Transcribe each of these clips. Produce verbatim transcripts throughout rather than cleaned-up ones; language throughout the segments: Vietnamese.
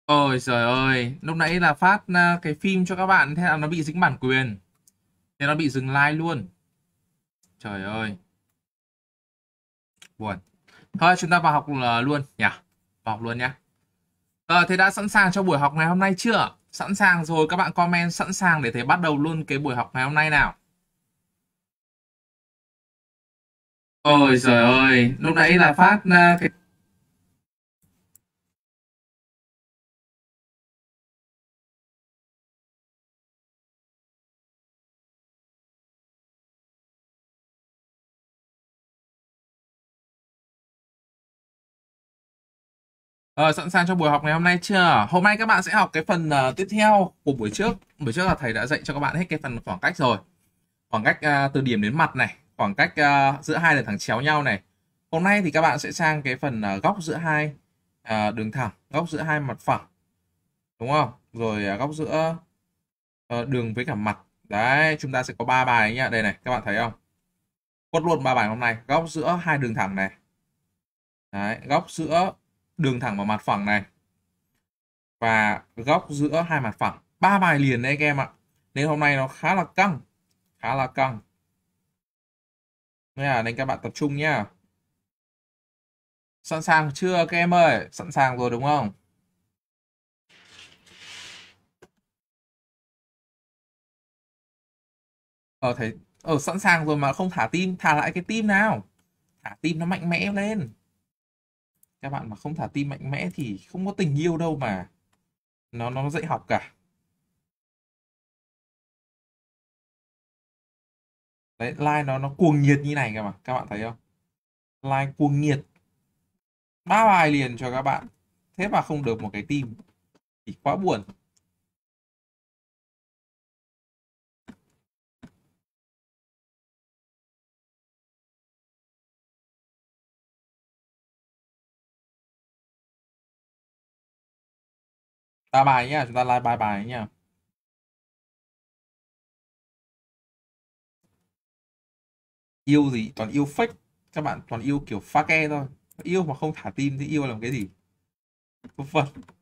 Ôi trời ơi, lúc nãy là phát à, cái phim cho các bạn, thế là nó bị dính bản quyền, thế nó bị dừng like luôn. Trời ơi, buồn. Thôi chúng ta vào học là luôn nhỉ? Vào học luôn nhá. Ờ, thế đã sẵn sàng cho buổi học ngày hôm nay chưa? Sẵn sàng rồi các bạn comment sẵn sàng để thầy bắt đầu luôn cái buổi học ngày hôm nay nào. Ôi trời ơi, lúc nãy là phát à, cái Ờ, sẵn sàng cho buổi học ngày hôm nay chưa? Hôm nay các bạn sẽ học cái phần à, tiếp theo của buổi trước. Buổi trước là thầy đã dạy cho các bạn hết cái phần khoảng cách rồi. Khoảng cách à, từ điểm đến mặt này, khoảng cách à, giữa hai đường thẳng chéo nhau này. Hôm nay thì các bạn sẽ sang cái phần à, góc giữa hai à, đường thẳng, góc giữa hai mặt phẳng, đúng không? Rồi à, góc giữa ờ, đường với cả mặt. Đấy, chúng ta sẽ có ba bài nhá. Đây này, các bạn thấy không? Quất luôn ba bài hôm nay. Góc giữa hai đường thẳng này. Đấy, góc giữa đường thẳng và mặt phẳng này, và góc giữa hai mặt phẳng. Ba bài liền đấy các em ạ. Nên hôm nay nó khá là căng, khá là căng. Nên là nên các bạn tập trung nhá. Sẵn sàng chưa các em ơi? Sẵn sàng rồi đúng không? Ờ thấy ở sẵn sàng rồi mà không thả tim, thả lại cái tim nào. Thả tim nó mạnh mẽ lên. Các bạn mà không thả tim mạnh mẽ thì không có tình yêu đâu mà. Nó nó dạy học cả. Đấy, like nó nó cuồng nhiệt như này cơ mà, các bạn thấy không? Like cuồng nhiệt. Ba bài liền cho các bạn. Thế mà không được một cái tim thì quá buồn. Ba bài nhá, chúng ta like ba bài nhá. Yêu gì? Toàn yêu fake. Các bạn toàn yêu kiểu pha ke thôi. Yêu mà không thả tim thì yêu làm cái gì? Vân vân.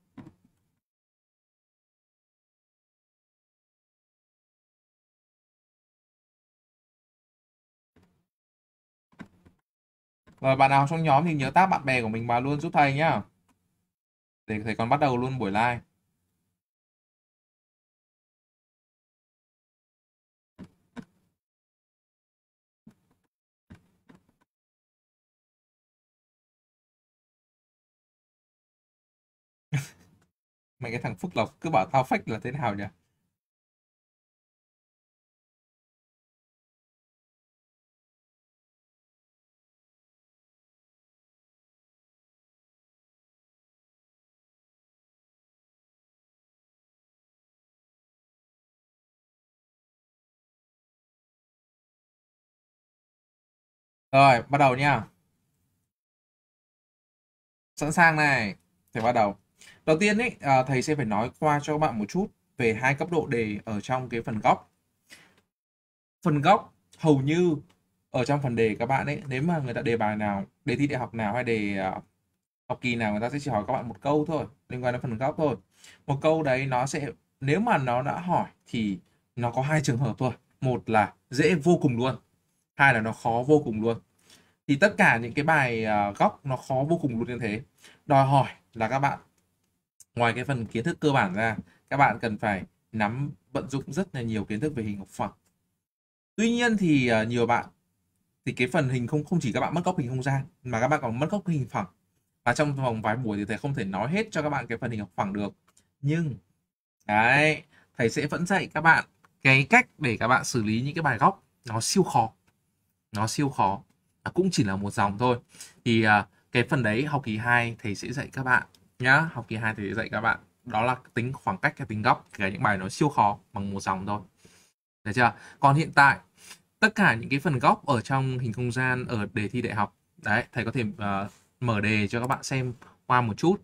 Rồi bạn nào trong nhóm thì nhớ tag bạn bè của mình vào luôn giúp thầy nhá. Để thầy còn bắt đầu luôn buổi live. Mấy cái thằng Phước Lộc cứ bảo tao fake là thế nào nhỉ? Rồi, bắt đầu nha. Sẵn sàng này. Thầy bắt đầu. Đầu tiên ấy, à, thầy sẽ phải nói qua cho các bạn một chút về hai cấp độ đề ở trong cái phần góc. Phần góc hầu như ở trong phần đề các bạn ấy, nếu mà người ta đề bài nào, đề thi đại học nào hay đề uh, học kỳ nào, người ta sẽ chỉ hỏi các bạn một câu thôi liên quan đến phần góc thôi. Một câu đấy nó sẽ, nếu mà nó đã hỏi thì nó có hai trường hợp thôi. Một là dễ vô cùng luôn, hai là nó khó vô cùng luôn. Thì tất cả những cái bài uh, góc nó khó vô cùng luôn như thế, đòi hỏi là các bạn ngoài cái phần kiến thức cơ bản ra, các bạn cần phải nắm vận dụng rất là nhiều kiến thức về hình học phẳng. Tuy nhiên thì uh, nhiều bạn thì cái phần hình không không chỉ các bạn mất góc hình không gian mà các bạn còn mất góc hình phẳng, và trong vòng vài buổi thì thầy không thể nói hết cho các bạn cái phần hình học phẳng được. Nhưng đấy, thầy sẽ vẫn dạy các bạn cái cách để các bạn xử lý những cái bài góc nó siêu khó, nó siêu khó, à, cũng chỉ là một dòng thôi. Thì à, cái phần đấy học kỳ hai thầy sẽ dạy các bạn nhá. Học kỳ hai thầy sẽ dạy các bạn đó là tính khoảng cách và tính góc, kể những bài nó siêu khó bằng một dòng thôi, được chưa? Còn hiện tại tất cả những cái phần góc ở trong hình không gian ở đề thi đại học đấy, thầy có thể uh, mở đề cho các bạn xem qua một chút.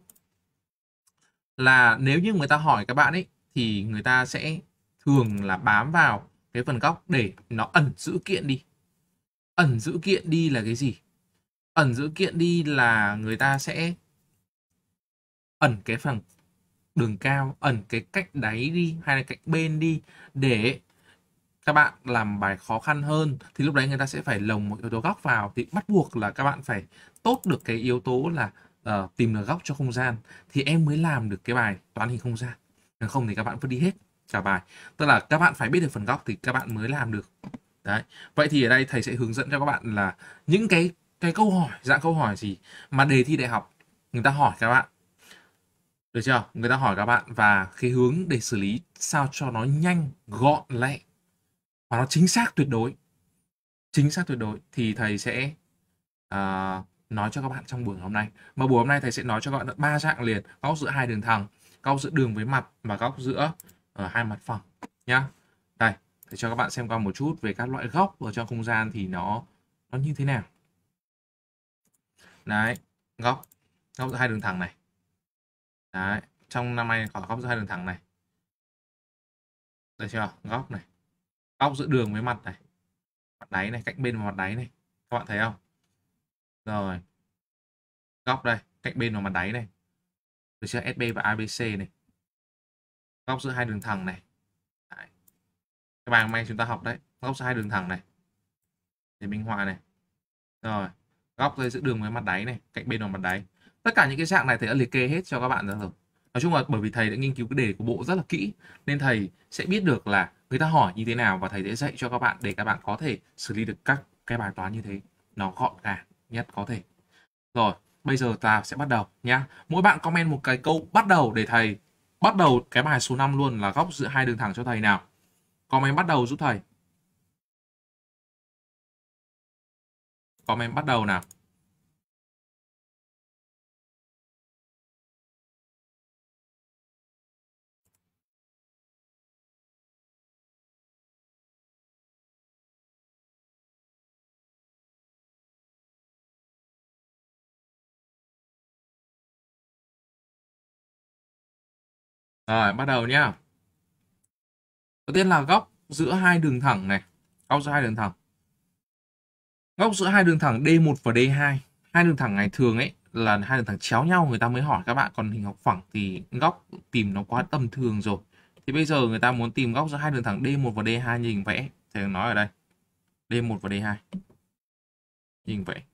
Là nếu như người ta hỏi các bạn ấy thì người ta sẽ thường là bám vào cái phần góc để nó ẩn dữ kiện đi. Ẩn dữ kiện đi là cái gì? Ẩn dữ kiện đi là người ta sẽ ẩn cái phần đường cao ẩn cái cạnh đáy đi hay là cạnh bên đi để các bạn làm bài khó khăn hơn, thì lúc đấy người ta sẽ phải lồng một yếu tố góc vào, thì bắt buộc là các bạn phải tốt được cái yếu tố là uh, tìm được góc cho không gian thì em mới làm được cái bài toán hình không gian. Nếu không thì các bạn vứt đi hết cả bài. Tức là các bạn phải biết được phần góc thì các bạn mới làm được. Đấy. Vậy thì ở đây thầy sẽ hướng dẫn cho các bạn là những cái cái câu hỏi, dạng câu hỏi gì mà đề thi đại học người ta hỏi các bạn. Được chưa? Người ta hỏi các bạn và cái hướng để xử lý sao cho nó nhanh, gọn lẹ và nó chính xác tuyệt đối. Chính xác tuyệt đối thì thầy sẽ à, nói cho các bạn trong buổi hôm nay. Mà buổi hôm nay thầy sẽ nói cho các bạn ba dạng liền: góc giữa hai đường thẳng, góc giữa đường với mặt và góc giữa ở hai mặt phẳng nhá. Đây, để cho các bạn xem qua một chút về các loại góc ở trong không gian thì nó nó như thế nào. Đấy, góc góc giữa hai đường thẳng này. Đấy, trong năm nay có góc giữa hai đường thẳng này. Được chưa? Góc này. Góc giữa đường với mặt này. Mặt đáy này, cạnh bên và mặt đáy này. Các bạn thấy không? Rồi. Góc đây, cạnh bên và mặt đáy này. Được chưa? ét bê và a bê xê này. Góc giữa hai đường thẳng này. Đấy. Cái bài hôm nay chúng ta học đấy, góc giữa hai đường thẳng này. Để minh họa này. Rồi. Góc giữa đường với mặt đáy này, cạnh bên và mặt đáy. Tất cả những cái dạng này thầy đã liệt kê hết cho các bạn rồi. Nói chung là bởi vì thầy đã nghiên cứu cái đề của bộ rất là kỹ nên thầy sẽ biết được là người ta hỏi như thế nào và thầy sẽ dạy cho các bạn để các bạn có thể xử lý được các cái bài toán như thế nó gọn gàng nhất có thể. Rồi, bây giờ ta sẽ bắt đầu nhá. Mỗi bạn comment một cái câu bắt đầu để thầy bắt đầu cái bài số năm luôn là góc giữa hai đường thẳng cho thầy nào. Comment bắt đầu giúp thầy. Comment bắt đầu nào. Rồi, bắt đầu nhá. Đầu tiên là góc giữa hai đường thẳng này. Góc giữa hai đường thẳng. Góc giữa hai đường thẳng D một và D hai. Hai đường thẳng này thường ấy là hai đường thẳng chéo nhau người ta mới hỏi các bạn, còn hình học phẳng thì góc tìm nó quá tầm thường rồi. Thì bây giờ người ta muốn tìm góc giữa hai đường thẳng D một và D hai như hình vẽ. Thầy nói ở đây. D một và D hai. Như hình vẽ.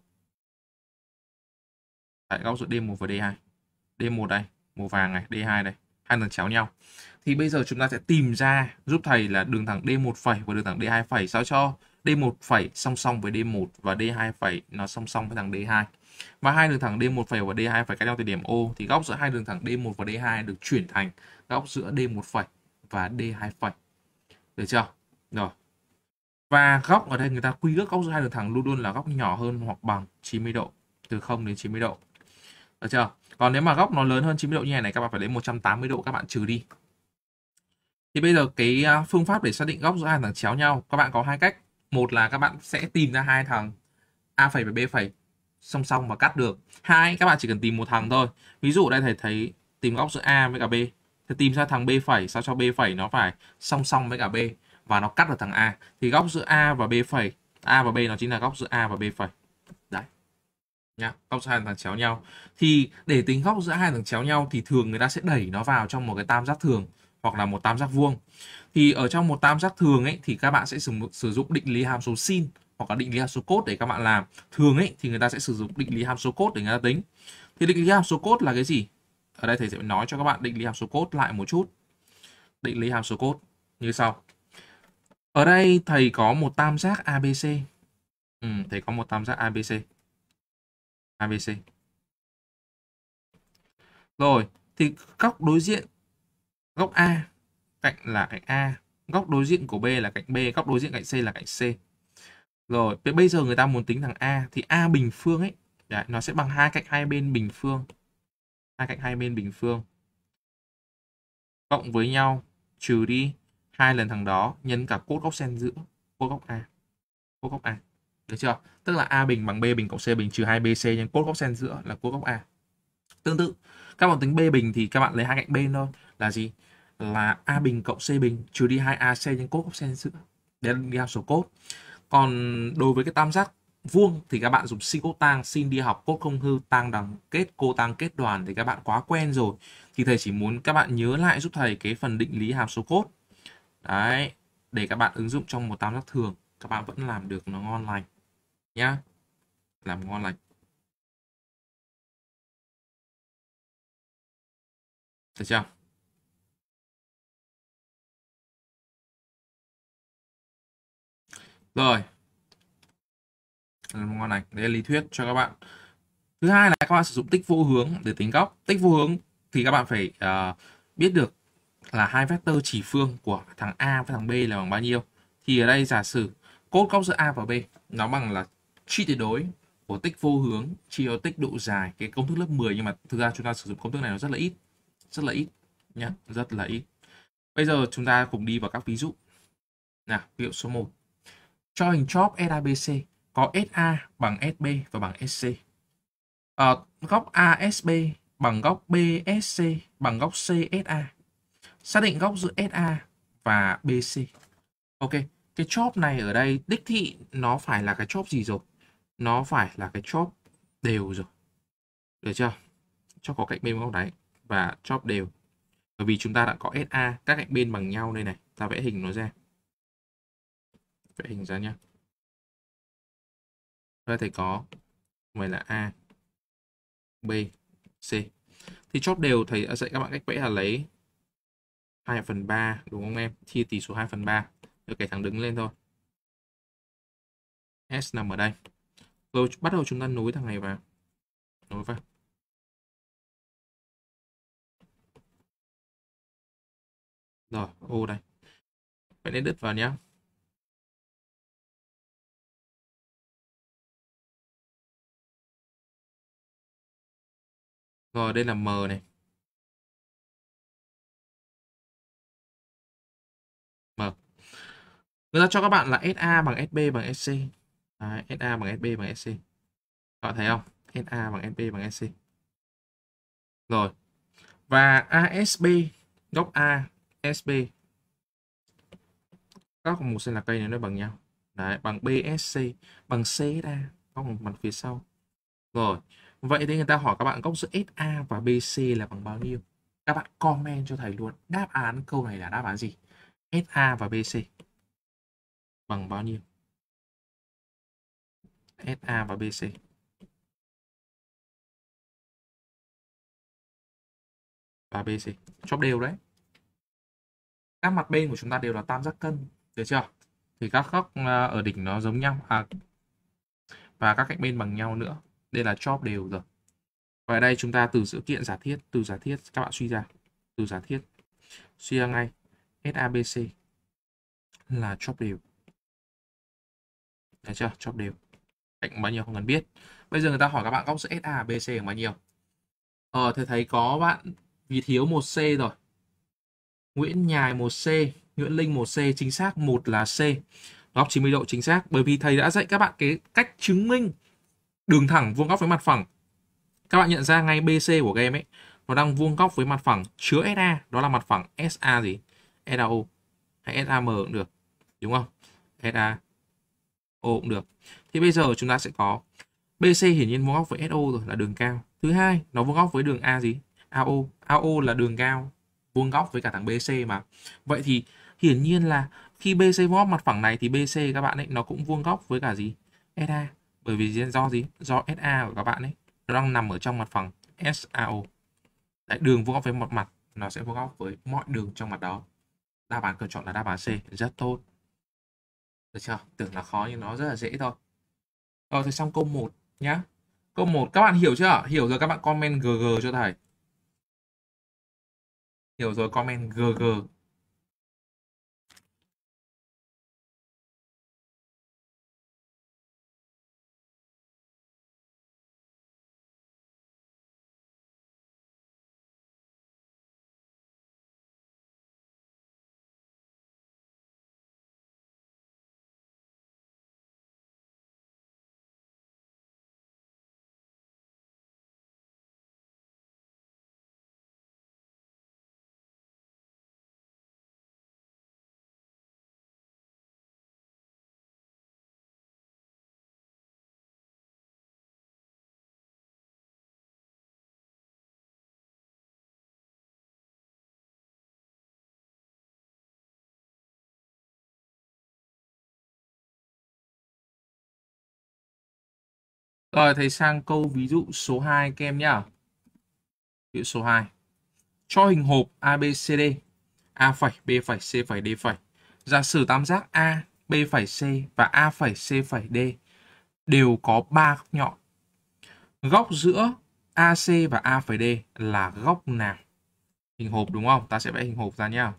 Tại góc giữa D một và D hai. D một đây, màu vàng này, D hai đây. Hai đường chéo nhau. Thì bây giờ chúng ta sẽ tìm ra giúp thầy là đường thẳng D một phẩy và đường thẳng D hai phẩy sao cho D một phẩy song song với D một và D hai phẩy nó song song với thằng D hai. Và hai đường thẳng D một phẩy và D hai phẩy cách nhau từ điểm O thì góc giữa hai đường thẳng D một và D hai được chuyển thành góc giữa D một phẩy và D hai phẩy. Được chưa? Rồi. Và góc ở đây người ta quy ước góc giữa hai đường thẳng luôn luôn là góc nhỏ hơn hoặc bằng chín mươi độ, từ không đến chín mươi độ. Được chưa? Còn nếu mà góc nó lớn hơn chín mươi độ như này này, các bạn phải lấy một trăm tám mươi độ các bạn trừ đi. Thì bây giờ cái phương pháp để xác định góc giữa hai thằng chéo nhau, các bạn có hai cách. Một là các bạn sẽ tìm ra hai thằng A phẩy và B phẩy song song và cắt được. Hai, các bạn chỉ cần tìm một thằng thôi. Ví dụ đây thầy thấy tìm góc giữa A với cả B. Thì tìm ra thằng B phẩy sao cho B phẩy nó phải song song với cả B và nó cắt được thằng A. Thì góc giữa A và B phẩy, A và B nó chính là góc giữa A và B phẩy. Đấy. Nhá, góc giữa hai thằng chéo nhau. Thì để tính góc giữa hai thằng chéo nhau thì thường người ta sẽ đẩy nó vào trong một cái tam giác thường hoặc là một tam giác vuông. Thì ở trong một tam giác thường ấy thì các bạn sẽ sử, sử dụng định lý hàm số sin hoặc là định lý hàm số cos để các bạn làm. Thường ấy thì người ta sẽ sử dụng định lý hàm số cos để người ta tính. Thì định lý hàm số cos là cái gì? Ở đây thầy sẽ nói cho các bạn định lý hàm số cos lại một chút. Định lý hàm số cos như sau. Ở đây thầy có một tam giác a bê xê. Ừ, thầy có một tam giác a bê xê. a bê xê. Rồi, thì góc đối diện góc A cạnh là cạnh A, góc đối diện của B là cạnh B, góc đối diện cạnh C là cạnh C. Rồi, bây giờ người ta muốn tính thằng A thì A bình phương ấy, đấy, nó sẽ bằng hai cạnh hai bên bình phương. Hai cạnh hai bên bình phương cộng với nhau trừ đi hai lần thằng đó nhân cả cốt góc xen giữa, cốt góc A. Cốt góc A. Được chưa? Tức là A bình bằng B bình cộng C bình trừ hai B C nhân cốt góc xen giữa là cốt góc A. Tương tự, các bạn tính B bình thì các bạn lấy hai cạnh bên thôi là gì? Là A bình cộng C bình trừ đi hai A C nhân cốt góc xen giữa. Đấy là đi hàm số cốt. Còn đối với cái tam giác vuông thì các bạn dùng sin cos tang, sin đi học, cos không hư, tang đẳng kết, cô tang kết đoàn thì các bạn quá quen rồi. Thì thầy chỉ muốn các bạn nhớ lại giúp thầy cái phần định lý hàm số cos. Đấy, để các bạn ứng dụng trong một tam giác thường, các bạn vẫn làm được nó ngon lành nhá. Làm ngon lành. Được chưa? Rồi. Làm ngon lành. Đây là lý thuyết cho các bạn. Thứ hai là các bạn sử dụng tích vô hướng để tính góc. Tích vô hướng thì các bạn phải uh, biết được là hai vectơ chỉ phương của thằng A với thằng B là bằng bao nhiêu. Thì ở đây giả sử cos góc giữa A và B nó bằng là chi tuyệt đối của tích vô hướng chia cho tích độ dài, cái công thức lớp mười, nhưng mà thực ra chúng ta sử dụng công thức này nó rất là ít, rất là ít nhé, rất là ít. Bây giờ chúng ta cùng đi vào các ví dụ. Nào, ví dụ số một. Cho hình chóp ét a bê xê có ét a bằng ét bê và bằng ét xê. Ờ, góc a ét bê bằng góc bê ét xê bằng góc xê ét a. Xác định góc giữa ét a và bê xê. Ok, cái chóp này ở đây đích thị nó phải là cái chóp gì rồi? Nó phải là cái chóp đều rồi. Được chưa? Chóp có cạnh bên góc đáy và chóp đều. Bởi vì chúng ta đã có ét a, các cạnh bên bằng nhau đây này. Ta vẽ hình nó ra. Vẽ hình ra nhá. Đây thầy có vậy là A, B, C. Thì chóp đều thầy đã dạy các bạn cách vẽ là lấy hai phần ba, đúng không em? Chia tỷ số hai phần ba. Được, cái thẳng đứng lên thôi. S nằm ở đây. Rồi bắt đầu chúng ta nối thằng này vào. Nối vào. Rồi, O đây. Vậy nên đứt vào nhé. Rồi, đây là M này. M. Người ta cho các bạn là ét a bằng ét bê bằng ét xê. Đấy, ét a bằng ét bê bằng ét xê. Các bạn thấy không? ét a bằng ét bê bằng ét xê. Rồi. Và a ét bê, góc A, ét bê. Góc một cm là cây này nó bằng nhau. Đấy, bằng bê ét xê, bằng xê ét a, góc một mặt phía sau. Rồi. Vậy thì người ta hỏi các bạn góc giữa ét a và bê xê là bằng bao nhiêu? Các bạn comment cho thầy luôn. Đáp án câu này là đáp án gì? ét a và bê xê bằng bao nhiêu? ét a và bê xê. Và bê xê. Chóp đều đấy. Các mặt bên của chúng ta đều là tam giác cân. Được chưa? Thì các góc ở đỉnh nó giống nhau. À, và các cạnh bên bằng nhau nữa. Đây là chóp đều rồi. Và ở đây chúng ta từ sự kiện giả thiết, từ giả thiết các bạn suy ra. Từ giả thiết. Suy ra ngay. ét a bê xê là chóp đều. Được chưa? Chóp đều. Cạnh bao nhiêu không cần biết. Bây giờ người ta hỏi các bạn góc giữa ét a và bê xê là bao nhiêu? Ờ, thầy thấy có bạn vì thiếu một C rồi. Nguyễn Nhài một C, Nguyễn Linh một C, chính xác một là C. Góc chín mươi độ chính xác, bởi vì thầy đã dạy các bạn cái cách chứng minh đường thẳng vuông góc với mặt phẳng. Các bạn nhận ra ngay bê xê của game ấy, nó đang vuông góc với mặt phẳng chứa ét a, đó là mặt phẳng ét a gì? ét a o hay ét a em cũng được, đúng không? ét a o cũng được. Thì bây giờ chúng ta sẽ có bê xê hiển nhiên vuông góc với ét o rồi, là đường cao. Thứ hai, nó vuông góc với đường A gì? a o. a o là đường cao vuông góc với cả thằng bê xê mà. Vậy thì hiển nhiên là khi bê xê vuông góc mặt phẳng này thì bê xê các bạn ấy nó cũng vuông góc với cả gì? ét a. Bởi vì do gì? Do ét a của các bạn ấy nó đang nằm ở trong mặt phẳng ét a o. Đấy, đường vuông góc với một mặt nó sẽ vuông góc với mọi đường trong mặt đó. Đáp án cần chọn là đáp án C, rất tốt. Được chưa? Tưởng là khó nhưng nó rất là dễ thôi. Rồi thì xong câu một nhá. Câu một các bạn hiểu chưa? Hiểu rồi các bạn comment giê giê cho thầy. Hiểu rồi comment giê giê. Rồi thầy sang câu ví dụ số hai các em nhá. Ví dụ số hai. Cho hình hộp a bê xê đê, A phẩy, B phẩy, C phẩy, D phẩy. Giả sử tam giác A, B phẩy, C và A phẩy, C phẩy, D đều có ba góc nhọn. Góc giữa a xê và A phẩy D là góc nào? Hình hộp đúng không? Ta sẽ vẽ hình hộp ra nhá.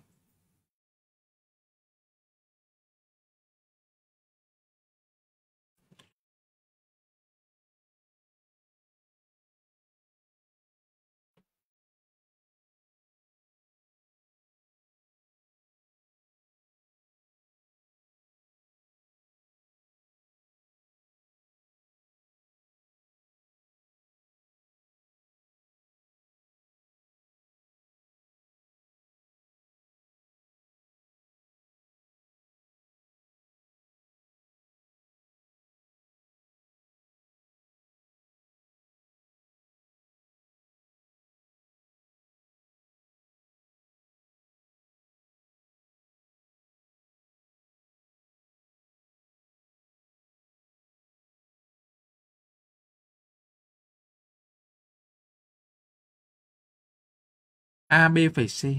A, B phẩy C.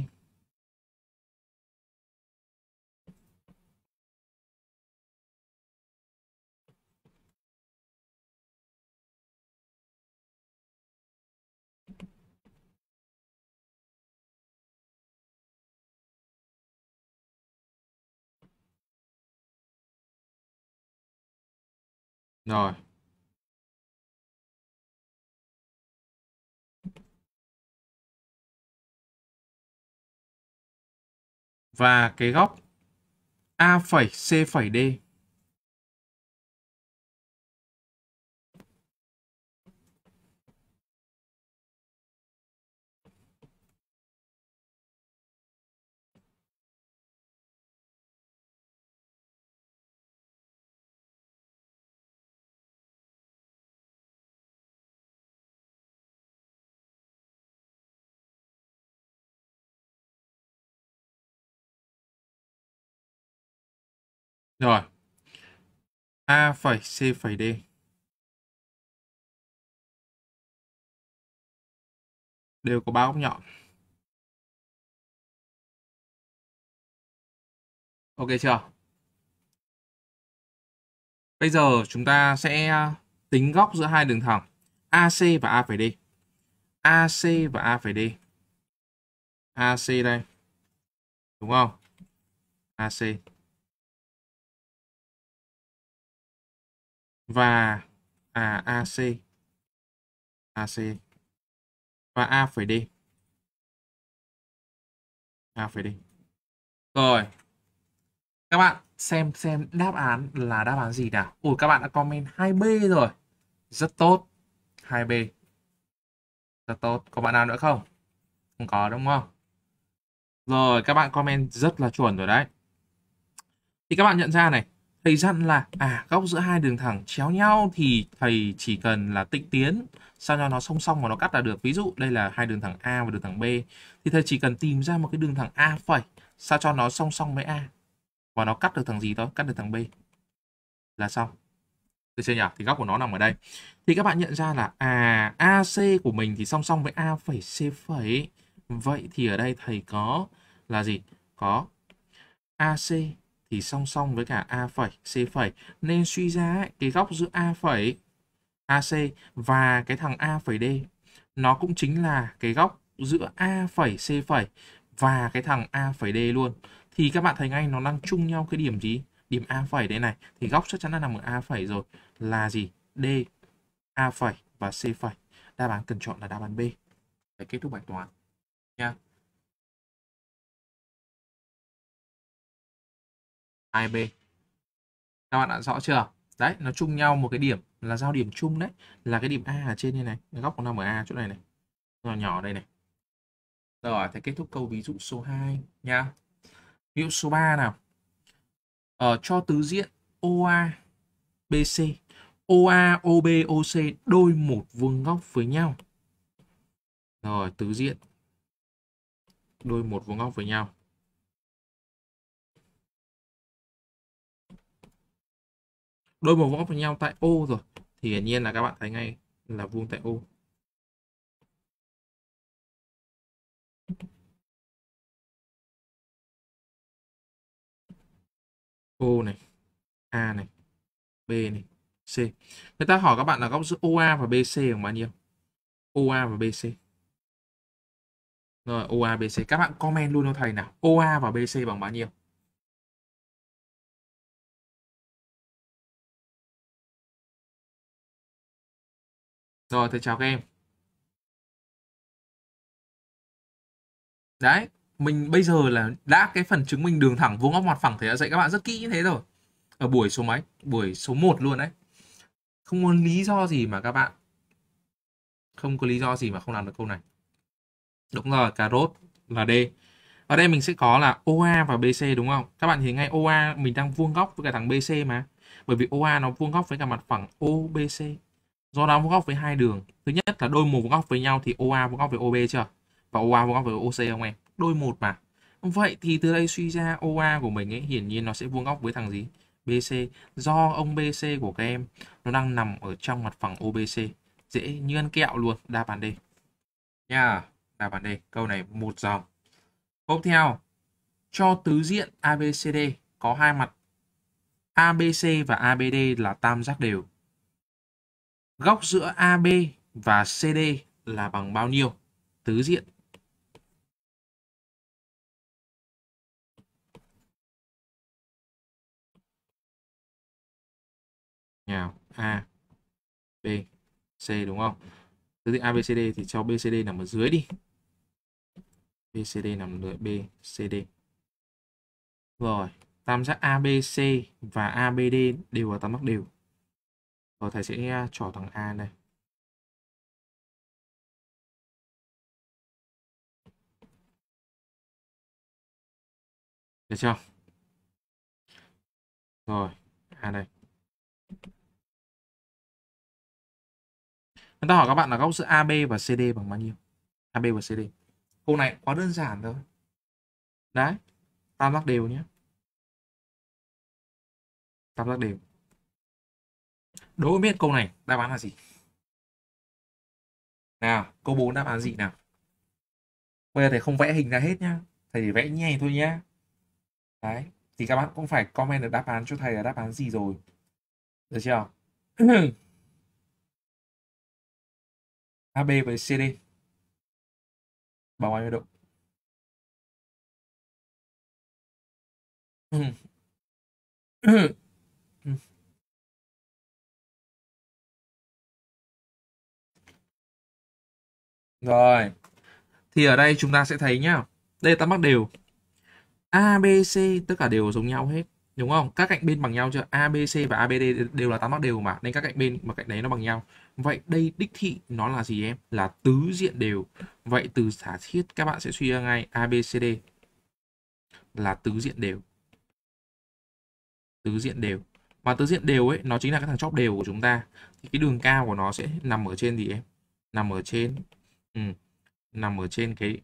Rồi. Và cái góc A phẩy, C phẩy, D. Rồi. A phẩy, C phẩy, D. Đều có ba góc nhọn. Ok chưa? Bây giờ chúng ta sẽ tính góc giữa hai đường thẳng a xê và A phẩy D. a xê và A phẩy D. a xê đây. Đúng không? a xê. Và à AC. AC. Và A phẩy D. A phẩy D. Rồi. Các bạn xem xem đáp án là đáp án gì nào. Ủa các bạn đã comment hai B rồi. Rất tốt. hai B. Rất tốt. Có bạn nào nữa không? Không có đúng không? Rồi các bạn comment rất là chuẩn rồi đấy. Thì các bạn nhận ra này, thầy dặn là à góc giữa hai đường thẳng chéo nhau thì thầy chỉ cần là tĩnh tiến sao cho nó song song mà nó cắt là được. Ví dụ đây là hai đường thẳng A và đường thẳng B thì thầy chỉ cần tìm ra một cái đường thẳng A phẩy sao cho nó song song với A và nó cắt được thằng gì thôi, cắt được thằng B là xong. Được chưa nhỉ? Thì góc của nó nằm ở đây. Thì các bạn nhận ra là à a xê của mình thì song song với A phẩy, C phẩy. Vậy thì ở đây thầy có là gì? Có a xê thì song song với cả A phẩy, C phẩy. Nên suy ra ấy, cái góc giữa A phẩy, a xê và cái thằng A phẩy D nó cũng chính là cái góc giữa A phẩy, C phẩy và cái thằng A phẩy D luôn. Thì các bạn thấy ngay nó đang chung nhau cái điểm gì? Điểm A phẩy đây này. Thì góc chắc chắn là nằm ở A phẩy rồi. Là gì? D, A phẩy và C phẩy. Đáp án cần chọn là đáp án B. Để kết thúc bài toán nha. hai B. Các bạn đã rõ chưa? Đấy, nó chung nhau một cái điểm là giao điểm chung đấy. Là cái điểm A ở trên đây này. Cái góc của nằm ở A chỗ này này. Nhỏ nhỏ đây này. Rồi, thế kết thúc câu ví dụ số hai nha. Ví dụ số ba nào. Ờ, cho tứ diện o a, bê xê. o a, o bê, o xê đôi một vuông góc với nhau. Rồi, tứ diện đôi một vuông góc với nhau. Đôi một vuông góc với nhau tại O rồi. thì hiển nhiên là các bạn thấy ngay là vuông tại O. O này, A này, B này, C. Người ta hỏi các bạn là góc giữa o a và bê xê bằng bao nhiêu? o a và bê xê. Rồi, o a, bê xê. Các bạn comment luôn cho thầy nào. o a và bê xê bằng bao nhiêu? Rồi, thầy chào các em. Đấy, mình bây giờ là đã cái phần chứng minh đường thẳng vuông góc mặt phẳng thầy đã dạy các bạn rất kỹ như thế rồi. Ở buổi số mấy? Buổi số một luôn đấy. Không có lý do gì mà các bạn không có lý do gì mà không làm được câu này. Đúng rồi, cà rốt là D. Ở đây mình sẽ có là o a và bê xê đúng không? Các bạn thấy ngay o a mình đang vuông góc với cả thằng bê xê mà. Bởi vì o a nó vuông góc với cả mặt phẳng o bê xê. Do đó vuông góc với hai đường. Thứ nhất là đôi một vuông góc với nhau thì o a vuông góc với o bê chưa? Và o a vuông góc với o xê không em? Đôi một mà. Vậy thì từ đây suy ra o a của mình ấy hiển nhiên nó sẽ vuông góc với thằng gì? bê xê. Do ông bê xê của các em nó đang nằm ở trong mặt phẳng o bê xê. Dễ như ăn kẹo luôn. Đáp án D. Nha. Đáp án D. Câu này một dòng. Tiếp theo, cho tứ diện a bê xê đê có hai mặt a bê xê và a bê đê là tam giác đều. Góc giữa a bê và xê đê là bằng bao nhiêu? Tứ diện. Nào, A, B, C đúng không? Tứ diện a bê xê đê thì cho bê xê đê nằm ở dưới đi. bê xê đê nằm ở bê xê đê. Rồi, tam giác a bê xê và a bê đê đều là tam giác đều. Rồi thầy sẽ trỏ thằng A này. Được chưa? Rồi, A đây. Người ta hỏi các bạn là góc giữa a bê và xê đê bằng bao nhiêu? a bê và xê đê. Câu này quá đơn giản thôi. Đấy, tam giác đều nhé. Tam giác đều. Đố biết câu này đáp án là gì? Nào, câu bốn đáp án gì nào? Bây giờ thầy không vẽ hình ra hết nhá. Thầy chỉ vẽ nhẹ thôi nhá. Đấy, thì các bạn cũng phải comment được đáp án cho thầy là đáp án gì rồi. Được chưa? a bê với xê đê bằng bao nhiêu độ? Rồi, thì ở đây chúng ta sẽ thấy nhá. Đây là tam giác đều. a bê xê tất cả đều giống nhau hết. Đúng không? Các cạnh bên bằng nhau chưa? a bê xê và a bê đê đều là tam giác đều mà. Nên các cạnh bên mà cạnh đấy nó bằng nhau. Vậy đây đích thị nó là gì em? Là tứ diện đều. Vậy từ giả thiết các bạn sẽ suy ra ngay a bê xê đê là tứ diện đều. Tứ diện đều. Mà tứ diện đều ấy, nó chính là cái thằng chóp đều của chúng ta. Thì cái đường cao của nó sẽ nằm ở trên gì em? Nằm ở trên ừ, nằm ở trên cái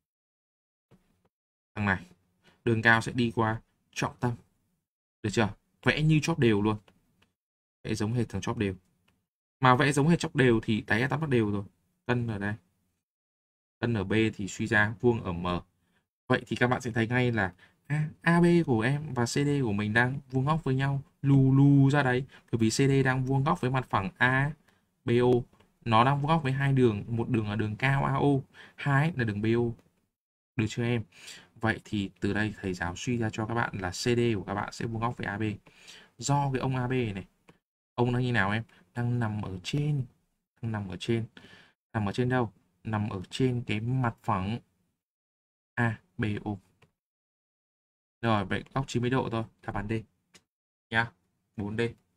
thằng này. Đường cao sẽ đi qua trọng tâm. Được chưa? Vẽ như chóp đều luôn. Vẽ giống hệt thằng chóp đều. Mà vẽ giống hệt chóp đều thì đáy là tam giác đều rồi. Cân ở đây. Cân ở B thì suy ra vuông ở M. Vậy thì các bạn sẽ thấy ngay là A, AB của em và xê đê của mình đang vuông góc với nhau. Lù lù ra đấy. Bởi vì xê đê đang vuông góc với mặt phẳng A, bê ô. Nó đang vuông góc với hai đường. Một đường là đường cao a ô. Hai là đường bê ô. Được chưa em? Vậy thì từ đây thầy giáo suy ra cho các bạn là xê đê của các bạn sẽ vuông góc với a bê. Do cái ông a bê này, ông đang như nào em? Đang nằm ở trên. Đang nằm ở trên. Nằm ở trên đâu? Nằm ở trên cái mặt phẳng a bê ô. Rồi, vậy góc chín mươi độ thôi. Đáp án D. Nhá. bốn D.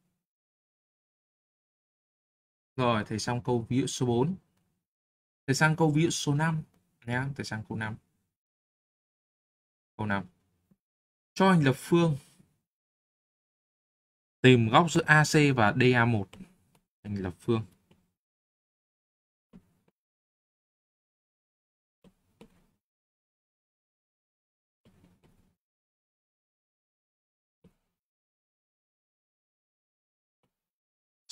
Rồi, thầy xong câu ví dụ số bốn. Thầy sang câu ví dụ số năm. Nhá, thầy sang câu năm. Câu năm. Cho hình lập phương. Tìm góc giữa a xê và đê a một. Hình lập phương.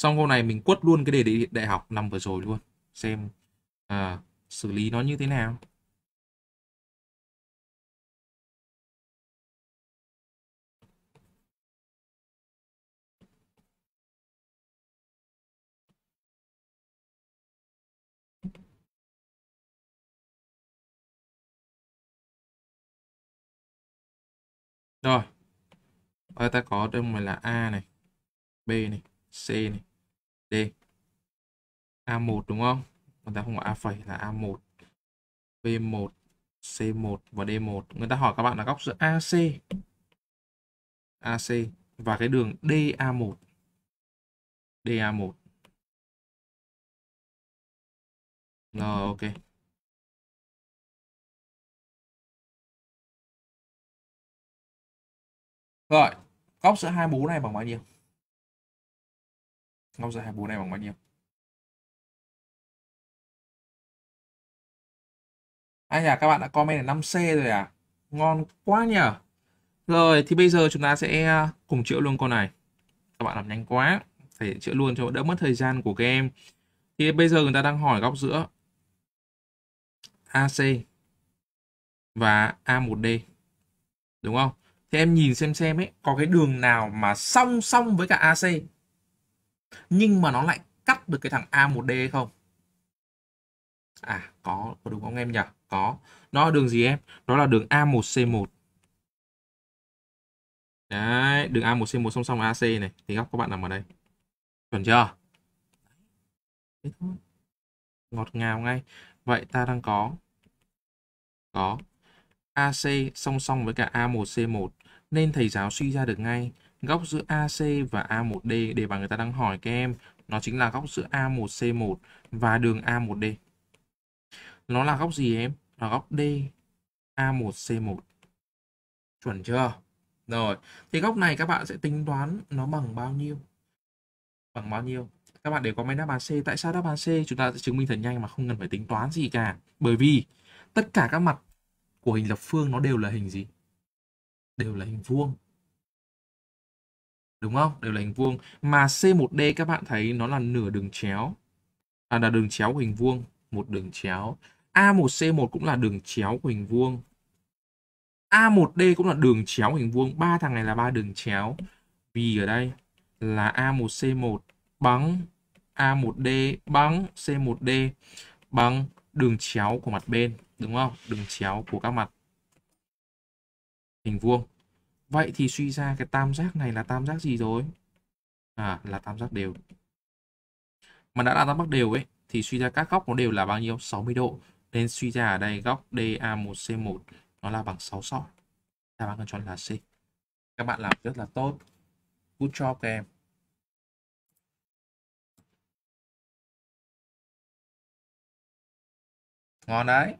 Xong câu này mình quất luôn cái đề đại, đại học năm vừa rồi luôn. Xem à, xử lý nó như thế nào. Rồi, ở ta có trong này là A này, B này, C này, D. a một đúng không? Người ta không có A phẩy là a một, B một, C một và D một. Người ta hỏi các bạn là góc giữa a xê, a xê và cái đường đê a một. đê a một. Rồi, ok. Rồi, góc giữa hai bố này bằng bao nhiêu? Góc giữa hai bố này bằng bao nhiêu? Ai à, các bạn đã comment là năm C rồi à? Ngon quá nhỉ. Rồi, thì bây giờ chúng ta sẽ à, cùng chữa luôn con này. Các bạn làm nhanh quá. Phải chữa luôn cho đỡ mất thời gian của các em. Thì bây giờ người ta đang hỏi góc giữa a xê và a một đê. Đúng không? Thì em nhìn xem xem ấy, có cái đường nào mà song song với cả a xê nhưng mà nó lại cắt được cái thằng a một đê hay không? À, có, có đúng không em nhỉ? Có. Nó là đường gì em? Đó là đường a một xê một. Đấy, đường a một xê một song song với a xê này. Thì góc các bạn nằm ở đây. Chuẩn chưa? Thế thôi. Ngọt ngào ngay. Vậy ta đang có có a xê song song với cả a một xê một. Nên thầy giáo suy ra được ngay góc giữa a xê và a một đê để mà người ta đang hỏi các em. Nó chính là góc giữa a một xê một và đường a một đê. Nó là góc gì em? Là góc D a một xê một. Chuẩn chưa? Rồi, thì góc này các bạn sẽ tính toán nó bằng bao nhiêu? Bằng bao nhiêu? Các bạn đều comment đáp án C. Tại sao đáp án C chúng ta sẽ chứng minh thật nhanh mà không cần phải tính toán gì cả? Bởi vì tất cả các mặt của hình lập phương nó đều là hình gì? Đều là hình vuông. Đúng không? Đều là hình vuông. Mà xê một đê các bạn thấy nó là nửa đường chéo. À, là đường chéo của hình vuông. Một đường chéo. a một xê một cũng là đường chéo của hình vuông. a một đê cũng là đường chéo hình vuông. Ba thằng này là ba đường chéo. Vì ở đây là a một xê một bằng a một đê bằng xê một đê bằng đường chéo của mặt bên. Đúng không? Đường chéo của các mặt hình vuông. Vậy thì suy ra cái tam giác này là tam giác gì rồi? À, là tam giác đều. Mà đã là tam giác đều ấy thì suy ra các góc nó đều là bao nhiêu? sáu mươi độ. Nên suy ra ở đây góc đê a một xê một nó là bằng sáu soi. Đáp án cần chọn là C. Các bạn làm rất là tốt. Good job các em. Ngon đấy.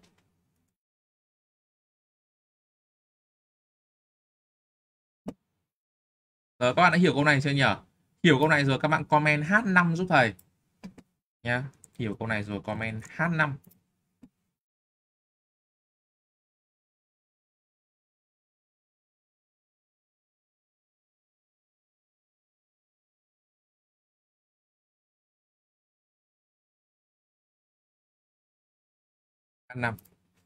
Rồi các bạn đã hiểu câu này chưa nhỉ? Hiểu câu này rồi các bạn comment hát năm giúp thầy nhá. Hiểu câu này rồi comment hát năm. hát năm.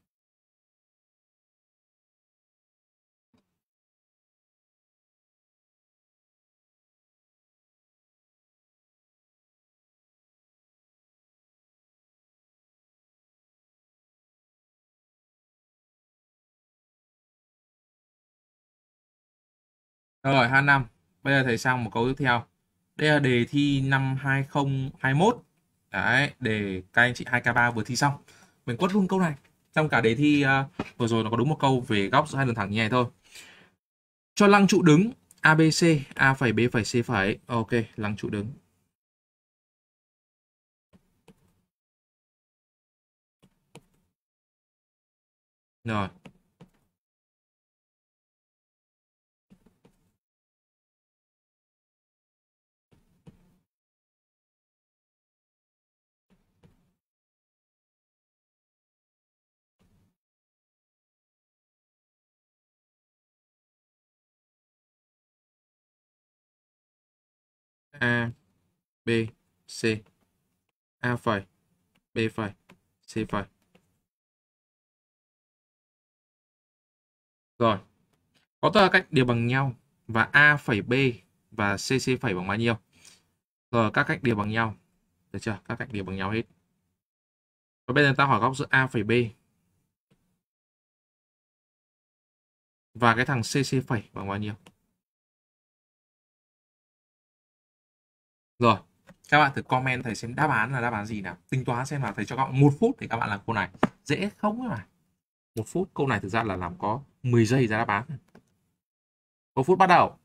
Rồi hát năm. Bây giờ thầy sang một câu tiếp theo. Đây là đề thi năm hai không hai mốt. Đấy, đề các anh chị hai k ba vừa thi xong. Mình quất luôn câu này. Trong cả đề thi uh, vừa rồi nó có đúng một câu về góc giữa hai đường thẳng như này thôi. Cho lăng trụ đứng a bê xê, A phẩy, B phẩy, C phẩy. Ok, lăng trụ đứng. Rồi. A, B, C, A phẩy, B phẩy, C phẩy. Rồi, có tất cả cách đều bằng nhau và A phẩy B và C C phẩy bằng bao nhiêu? Rồi, các cách đều bằng nhau. Được chưa? Các cách đều bằng nhau hết. Và bây giờ ta hỏi góc giữa A phẩy B và cái thằng C C phẩy bằng bao nhiêu? Rồi, các bạn thử comment thầy xem đáp án là đáp án gì nào. Tính toán xem là thầy cho các bạn một phút thì các bạn làm câu này. Dễ không ấy mà. Một phút, câu này thực ra là làm có mười giây ra đáp án. Một phút bắt đầu.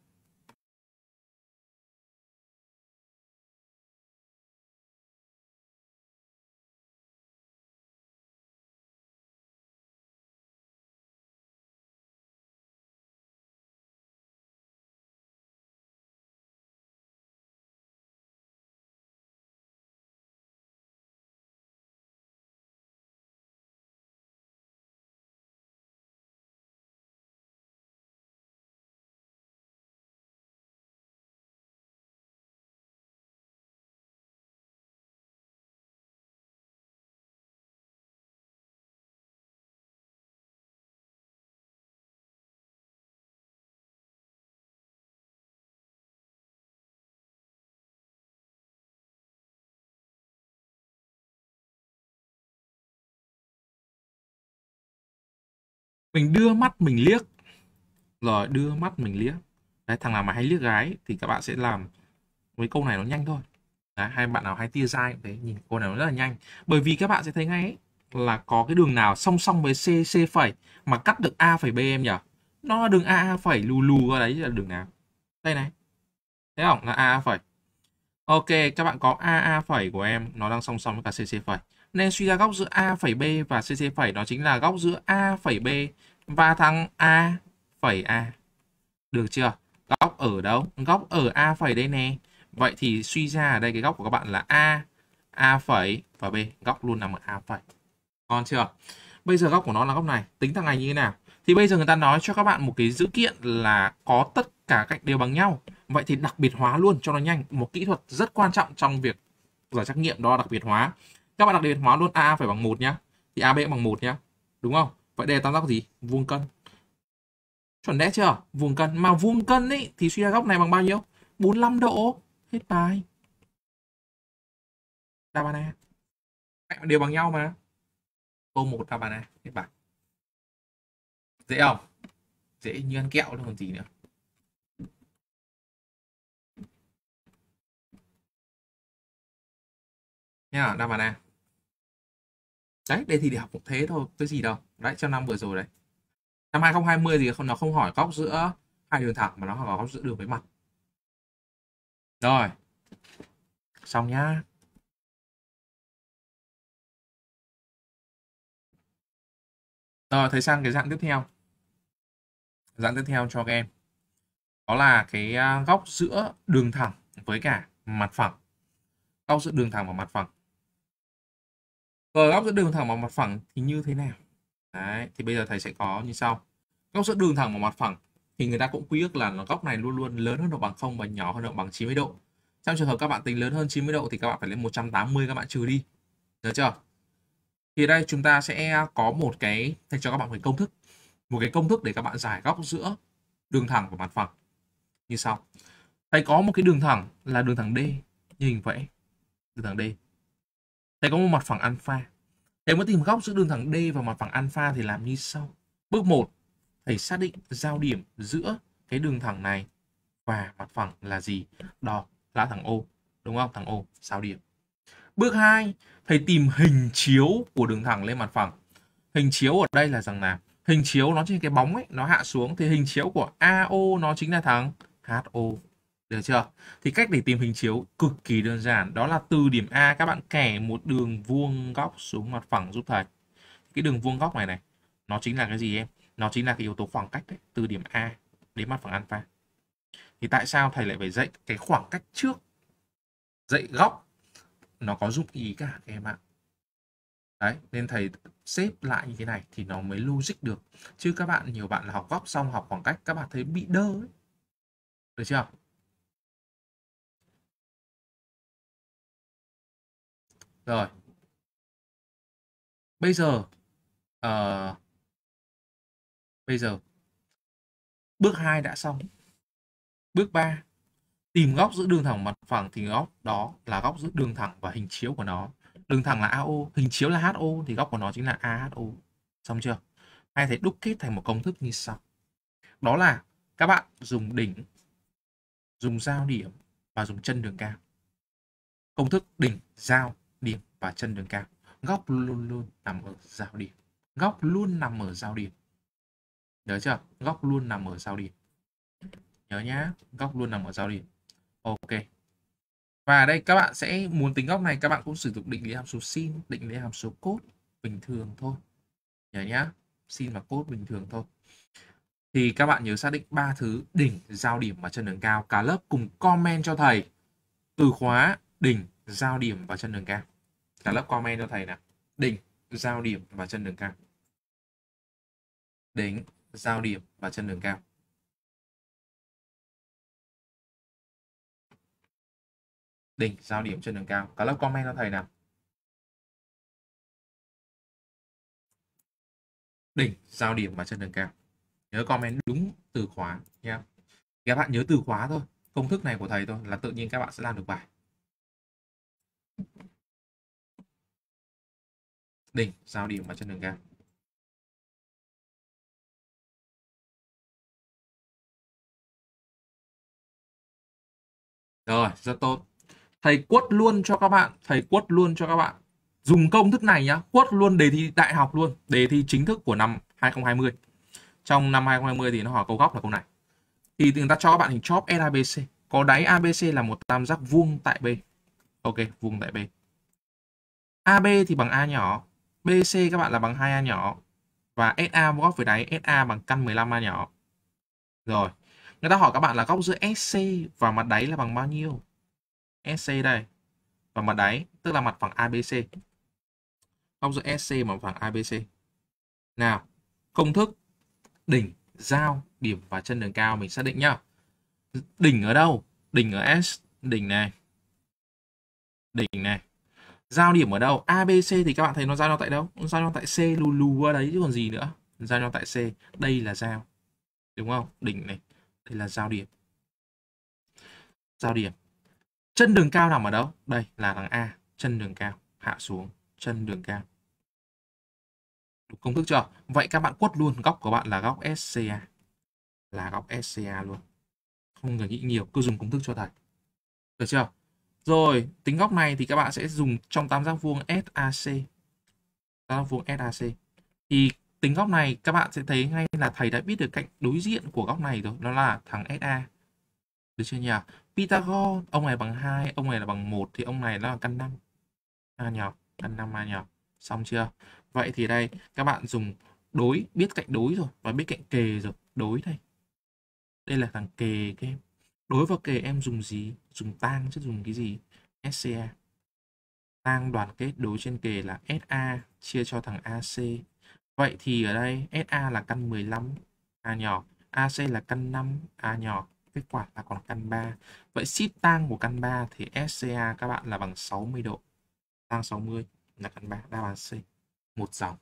Mình đưa mắt mình liếc. Rồi, đưa mắt mình liếc. Đấy, thằng nào mà hay liếc gái thì các bạn sẽ làm mấy câu này nó nhanh thôi. Đấy, hai bạn nào hay tia dai đấy, nhìn câu này nó rất là nhanh. Bởi vì các bạn sẽ thấy ngay ấy, là có cái đường nào song song với C, C phẩy mà cắt được A phẩy B em nhỉ? Nó là đường A, A phẩy lù lù ra đấy là đường nào? Đây này. Thấy không? Là A, A phẩy. Ok, các bạn có A, A phẩy của em nó đang song song với cả C, C phẩy. Nên suy ra góc giữa A phẩy B và C, C phẩy nó chính là góc giữa A phẩy B và thằng A phẩy A. Được chưa? Góc ở đâu? Góc ở A phẩy đây nè. Vậy thì suy ra ở đây cái góc của các bạn là A, A phẩy và B. Góc luôn nằm ở A phẩy. Ngon chưa? Bây giờ góc của nó là góc này. Tính thằng này như thế nào? Thì bây giờ người ta nói cho các bạn một cái dữ kiện là có tất cả cạnh đều bằng nhau. Vậy thì đặc biệt hóa luôn cho nó nhanh. Một kỹ thuật rất quan trọng trong việc giải trắc nghiệm đó là đặc biệt hóa. Các bạn đặc biệt hóa luôn A phải bằng một nhá. Thì A B cũng bằng một nhá. Đúng không? Vậy đây là tam giác gì? Vuông cân. Chuẩn đẽ chưa? Vuông cân. Mà vuông cân ấy thì suy ra góc này bằng bao nhiêu? bốn mươi lăm độ. Hết bài. Đáp án A. Cạnh đều bằng nhau mà. Câu một đáp án A. Hết bài. Dễ không? Dễ như ăn kẹo thôi còn gì nữa. Nha, đáp án A. Đấy, đề thi đại học cũng thế thôi, cái gì đâu. Đấy, trong năm vừa rồi đấy. Năm hai không hai không thì nó không hỏi góc giữa hai đường thẳng mà nó hỏi góc giữa đường với mặt. Rồi. Xong nhá. Rồi, thấy sang cái dạng tiếp theo. Dạng tiếp theo cho các em. Đó là cái à, góc giữa đường thẳng với cả mặt phẳng. Góc giữa đường thẳng và mặt phẳng. Rồi, góc giữa đường thẳng và mặt phẳng thì như thế nào? Đấy, thì bây giờ thầy sẽ có như sau. Góc giữa đường thẳng và mặt phẳng thì người ta cũng quy ước là nó góc này luôn luôn lớn hơn độ bằng không và nhỏ hơn độ bằng chín mươi độ. Trong trường hợp các bạn tính lớn hơn chín mươi độ thì các bạn phải lên một trăm tám mươi, các bạn trừ đi. Được chưa? Thì đây chúng ta sẽ có một cái, thầy cho các bạn một cái công thức. Một cái công thức để các bạn giải góc giữa đường thẳng và mặt phẳng. Như sau. Thầy có một cái đường thẳng là đường thẳng D như hình vẽ. Đường thẳng D. Thầy có một mặt phẳng alpha. Thầy muốn tìm góc giữa đường thẳng D và mặt phẳng alpha thì làm như sau. Bước một, thầy xác định giao điểm giữa cái đường thẳng này và mặt phẳng là gì? Đó là thằng O, đúng không? Thằng O, giao điểm. Bước hai, thầy tìm hình chiếu của đường thẳng lên mặt phẳng. Hình chiếu ở đây là rằng nào? Hình chiếu nó trên cái bóng ấy, nó hạ xuống thì hình chiếu của a o nó chính là thằng hát o. Được chưa? Thì cách để tìm hình chiếu cực kỳ đơn giản, đó là từ điểm A các bạn kẻ một đường vuông góc xuống mặt phẳng giúp thầy. Cái đường vuông góc này này, nó chính là cái gì em? Nó chính là cái yếu tố khoảng cách đấy, từ điểm A đến mặt phẳng alpha. Thì tại sao thầy lại phải dạy cái khoảng cách trước? Dạy góc nó có dụng ý cả các em ạ. Đấy, nên thầy xếp lại như thế này thì nó mới logic được. Chứ các bạn, nhiều bạn là học góc xong học khoảng cách các bạn thấy bị đơ ấy. Được chưa? Rồi, bây giờ ờ, bây giờ bước hai đã xong. Bước ba, tìm góc giữa đường thẳng mặt phẳng thì góc đó là góc giữa đường thẳng và hình chiếu của nó. Đường thẳng là a o, hình chiếu là hát o thì góc của nó chính là a hát o. Xong chưa? Hay thể đúc kết thành một công thức như sau. Đó là các bạn dùng đỉnh, dùng giao điểm và dùng chân đường cao. Công thức đỉnh, giao, điểm và chân đường cao. Góc luôn luôn nằm ở giao điểm. Góc luôn nằm ở giao điểm. Nhớ chưa? Góc luôn nằm ở giao điểm. Nhớ nhá, góc luôn nằm ở giao điểm. Ok. Và đây các bạn sẽ muốn tính góc này, các bạn cũng sử dụng định lý hàm số sin, định lý hàm số cos bình thường thôi. Nhớ nhá, sin và cos bình thường thôi. Thì các bạn nhớ xác định ba thứ: đỉnh, giao điểm và chân đường cao. Cả lớp cùng comment cho thầy từ khóa đỉnh, giao điểm và chân đường cao. Cả lớp comment cho thầy nào. Đỉnh, giao điểm và chân đường cao. Đỉnh, giao điểm và chân đường cao. Đỉnh, giao điểm, chân đường cao. Cả lớp comment cho thầy nào. Đỉnh, giao điểm và chân đường cao. Nhớ comment đúng từ khóa nha. Các bạn nhớ từ khóa thôi. Công thức này của thầy thôi là tự nhiên các bạn sẽ làm được bài. Đỉnh, giao điểm và chân đường cao. Rồi, rất tốt. Thầy quất luôn cho các bạn, thầy quất luôn cho các bạn. Dùng công thức này nhá, quất luôn đề thi đại học luôn, đề thi chính thức của năm hai không hai không. Trong năm hai không hai không thì nó hỏi câu góc là câu này. Thì người ta cho các bạn hình chóp ét a bê xê. Có đáy a bê xê là một tam giác vuông tại B. Ok, vuông tại B. a bê thì bằng A nhỏ, bê xê các bạn là bằng hai A nhỏ. Và ét a góc với đáy ét a bằng căn mười lăm A nhỏ. Rồi, người ta hỏi các bạn là góc giữa ét xê và mặt đáy là bằng bao nhiêu? ét xê đây, và mặt đáy, tức là mặt phẳng a bê xê. Góc giữa ét xê và mặt phẳng a bê xê. Nào, công thức đỉnh, giao, điểm và chân đường cao mình xác định nhá. Đỉnh ở đâu? Đỉnh ở S, đỉnh này. Đỉnh này. Giao điểm ở đâu? a bê xê thì các bạn thấy nó giao nhau tại đâu? Nó giao nhau tại C, lù lù ở đấy chứ còn gì nữa. Giao nhau tại C, đây là giao. Đúng không? Đỉnh này, đây là giao điểm. Giao điểm. Chân đường cao nằm ở đâu? Đây là thằng A, chân đường cao, hạ xuống, chân đường cao. Đúng công thức chưa? Vậy các bạn quất luôn góc của bạn là góc ét xê a. Là góc ét xê a luôn. Không cần nghĩ nhiều, cứ dùng công thức cho thầy. Được chưa? Rồi, tính góc này thì các bạn sẽ dùng trong tam giác vuông ét a xê. Tam giác vuông ét a xê. Thì tính góc này các bạn sẽ thấy ngay là thầy đã biết được cạnh đối diện của góc này rồi, nó là thằng ét a. Được chưa nhỉ? Pythagore, ông này bằng hai, ông này là bằng một thì ông này nó là căn năm. A nhỏ, căn năm A nhỏ. Xong chưa? Vậy thì đây các bạn dùng đối, biết cạnh đối rồi và biết cạnh kề rồi. Đối đây. Đây là thằng kề các em. Đối vào kề em dùng gì? Dùng tang chứ dùng cái gì? ét xê a. Tang đoàn kết đối trên kề là ét a chia cho thằng a xê. Vậy thì ở đây ét a là căn mười lăm A nhỏ, a xê là căn năm A nhỏ. Kết quả là còn căn ba. Vậy ship tang của căn ba thì ét xê a các bạn là bằng sáu mươi độ. Tang sáu mươi là căn ba, đáp án C. Một dòng.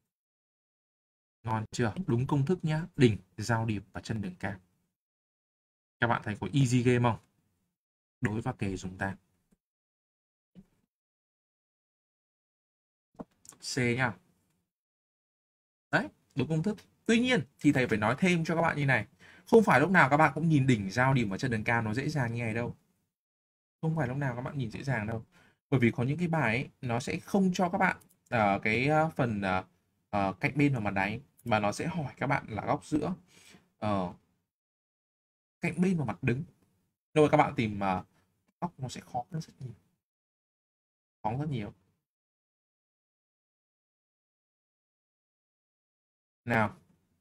Ngon chưa? Đúng công thức nhá. Đỉnh, giao điểm và chân đường cao. Các bạn thấy có easy game không? Đối và kề dùng tang. C nhá. Đấy, đúng công thức. Tuy nhiên thì thầy phải nói thêm cho các bạn như này. Không phải lúc nào các bạn cũng nhìn đỉnh, giao điểm và chân đường cao nó dễ dàng như này đâu. Không phải lúc nào các bạn nhìn dễ dàng đâu. Bởi vì có những cái bài ấy, nó sẽ không cho các bạn uh, cái uh, phần uh, uh, cạnh bên và mặt đáy, mà nó sẽ hỏi các bạn là góc giữa uh, cạnh bên và mặt đứng. Rồi các bạn tìm uh, góc nó sẽ khó hơn rất nhiều. Khó rất nhiều. Nào.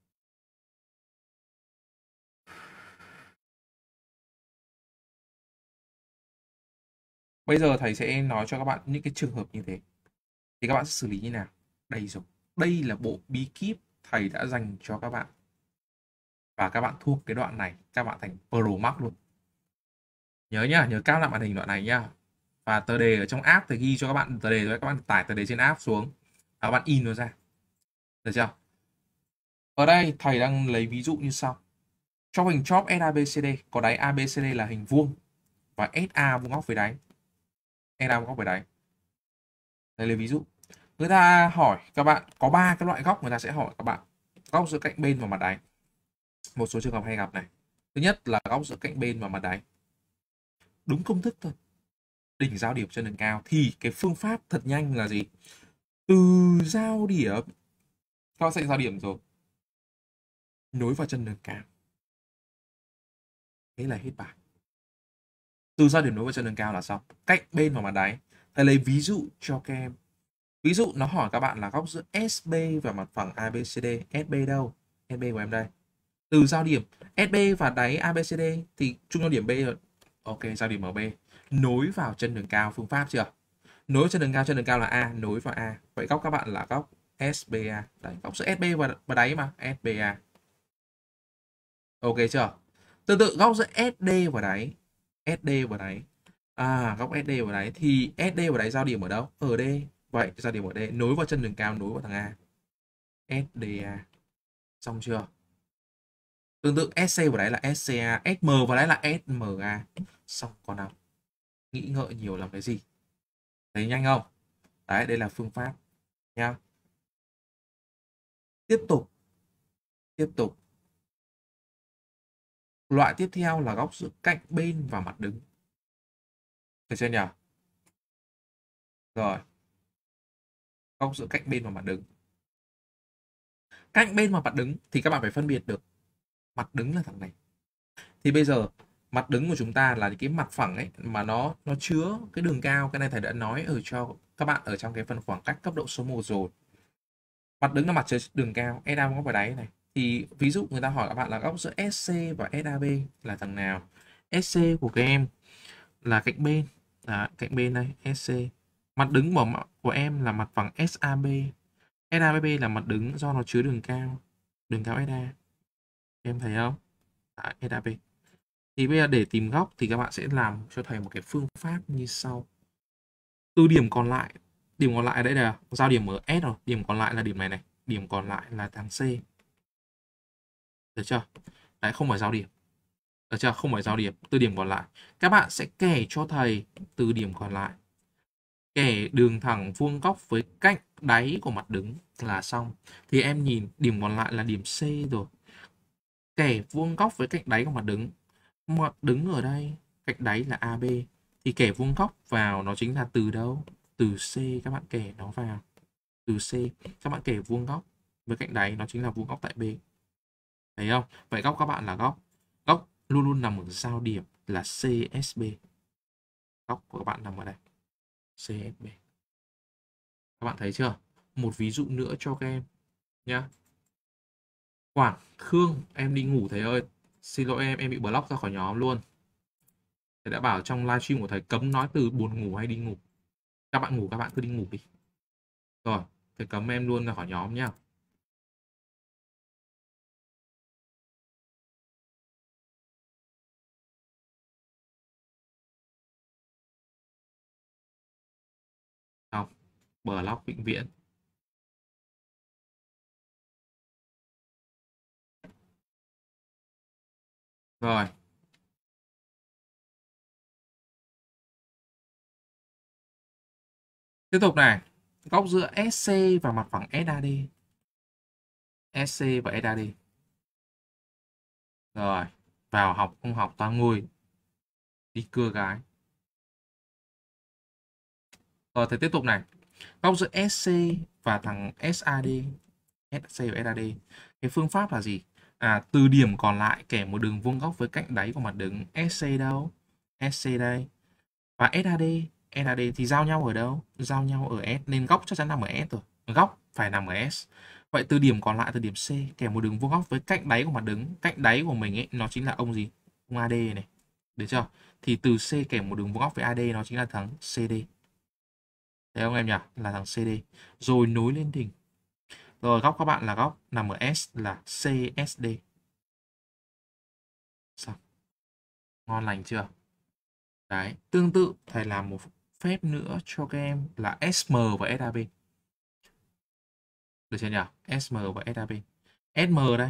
Bây giờ thầy sẽ nói cho các bạn những cái trường hợp như thế. Thì các bạn sẽ xử lý như nào? Đây rồi. Đây là bộ bí kíp thầy đã dành cho các bạn. Và các bạn thuộc cái đoạn này, các bạn thành pro max luôn. Nhớ nhá, nhớ cao lại màn hình đoạn này nhá. Và tờ đề ở trong app thì ghi cho các bạn tờ đề rồi, các bạn tải tờ đề trên app xuống và các bạn in nó ra. Được chưa? Ở đây thầy đang lấy ví dụ như sau. Trong hình chóp ét a bê xê đê có đáy a bê xê đê là hình vuông và ét a vuông góc với đáy. ét a vuông góc với đáy. Đây là ví dụ. Người ta hỏi các bạn có ba cái loại góc, người ta sẽ hỏi các bạn góc giữa cạnh bên và mặt đáy. Một số trường hợp hay gặp này. Thứ nhất là góc giữa cạnh bên và mặt đáy. Đúng công thức thôi. Đỉnh giao điểm chân đường cao thì cái phương pháp thật nhanh là gì? Từ giao điểm, các bạn sẽ giao điểm rồi, nối vào chân đường cao. Thế là hết bài. Từ giao điểm nối vào chân đường cao là xong. Cạnh bên và mặt đáy. Thầy lấy ví dụ cho các em. Ví dụ nó hỏi các bạn là góc giữa ét bê và mặt phẳng a bê xê đê. ét bê đâu? ét bê của em đây. Từ giao điểm ét bê và đáy a bê xê đê thì trung tâm điểm B rồi. Ok, giao điểm ở B. Nối vào chân đường cao, phương pháp chưa? Nối chân đường cao, chân đường cao là A, nối vào A. Vậy góc các bạn là góc ét bê a. Đấy, góc giữa ét bê và, và đáy mà, ét bê a. Ok chưa? Tương tự góc giữa ét đê và đáy. ét đê và đáy. À, góc ét đê và đáy thì ét đê và đáy giao điểm ở đâu? Ở D. Vậy giao điểm ở D, nối vào chân đường cao, nối vào thằng A. ét đê a. Xong chưa? Tương tự ét xê và đáy là ét xê a, ét em và đáy là ét em a. Xong còn nào? Nghĩ ngợi nhiều làm cái gì? Thấy nhanh không? Đấy, đây là phương pháp nha. Tiếp tục. Tiếp tục. Loại tiếp theo là góc giữa cạnh bên và mặt đứng. Được chưa nhỉ? Rồi. Góc giữa cạnh bên và mặt đứng. Cạnh bên và mặt đứng thì các bạn phải phân biệt được. Mặt đứng là thằng này. Thì bây giờ mặt đứng của chúng ta là cái mặt phẳng ấy mà nó nó chứa cái đường cao. Cái này thầy đã nói ở cho các bạn ở trong cái phần khoảng cách cấp độ số một rồi. Mặt đứng là mặt chứa đường cao, ét a vuông góc vào đáy này. Thì ví dụ người ta hỏi các bạn là góc giữa ét xê và ét a bê là thằng nào? ét xê của các em là cạnh bên. Đó, cạnh bên đây, ét xê. Mặt đứng của, của em là mặt phẳng ét a bê. ét a bê là mặt đứng do nó chứa đường cao. Đường cao ét a. Em thấy không? Đó, ét a bê. Thì bây giờ để tìm góc thì các bạn sẽ làm cho thầy một cái phương pháp như sau. Từ điểm còn lại, điểm còn lại đây là giao điểm ở S rồi, điểm còn lại là điểm này này, điểm còn lại là thằng C. Được chưa? Đấy, không phải giao điểm. Được chưa? Không phải giao điểm, từ điểm còn lại. Các bạn sẽ kẻ cho thầy từ điểm còn lại. Kẻ đường thẳng vuông góc với cạnh đáy của mặt đứng là xong. Thì em nhìn điểm còn lại là điểm C rồi. Kẻ vuông góc với cạnh đáy của mặt đứng. Mặt đứng ở đây, cạnh đáy là a bê. Thì kẻ vuông góc vào nó chính là từ đâu? Từ C, các bạn kẻ nó vào. Từ C, các bạn kẻ vuông góc với cạnh đáy nó chính là vuông góc tại B. Thấy không? Vậy góc các bạn là góc. Góc luôn luôn nằm ở giao điểm là xê ét bê. Góc của các bạn nằm ở đây. xê ét bê. Các bạn thấy chưa? Một ví dụ nữa cho các em nhá. Quảng Khương, em đi ngủ thầy ơi. Xin lỗi em, em bị block ra khỏi nhóm luôn. Thầy đã bảo trong livestream của thầy cấm nói từ buồn ngủ hay đi ngủ. Các bạn ngủ, các bạn cứ đi ngủ đi. Rồi, thầy cấm em luôn ra khỏi nhóm nhá. Không, block vĩnh viễn. Rồi. Tiếp tục này. Góc giữa ét xê và mặt phẳng ét a đê. ét xê và ét a đê. Rồi. Vào học không học toàn ngồi đi cưa gái. Rồi thì tiếp tục này. Góc giữa ét xê và thằng ét a đê. ét xê và ét a đê. Cái phương pháp là gì? À, từ điểm còn lại kẻ một đường vuông góc với cạnh đáy của mặt đứng. ét xê đâu? ét xê đây. Và ét a đê. ét a đê thì giao nhau ở đâu? Giao nhau ở S. Nên góc chắc chắn nằm ở S rồi. Góc phải nằm ở S. Vậy từ điểm còn lại từ điểm C kẻ một đường vuông góc với cạnh đáy của mặt đứng. Cạnh đáy của mình ấy nó chính là ông gì? Ông a đê này. Được chưa? Thì từ C kẻ một đường vuông góc với a đê nó chính là thằng xê đê. Thấy không em nhỉ? Là thằng xê đê. Rồi nối lên đỉnh. Rồi góc các bạn là góc nằm ở S là xê ét đê. Xong. Ngon lành chưa? Đấy, tương tự thầy làm một phép nữa cho các em là ét em và ét a bê. Được chưa nhỉ? ét em và ét a bê. ét em đây.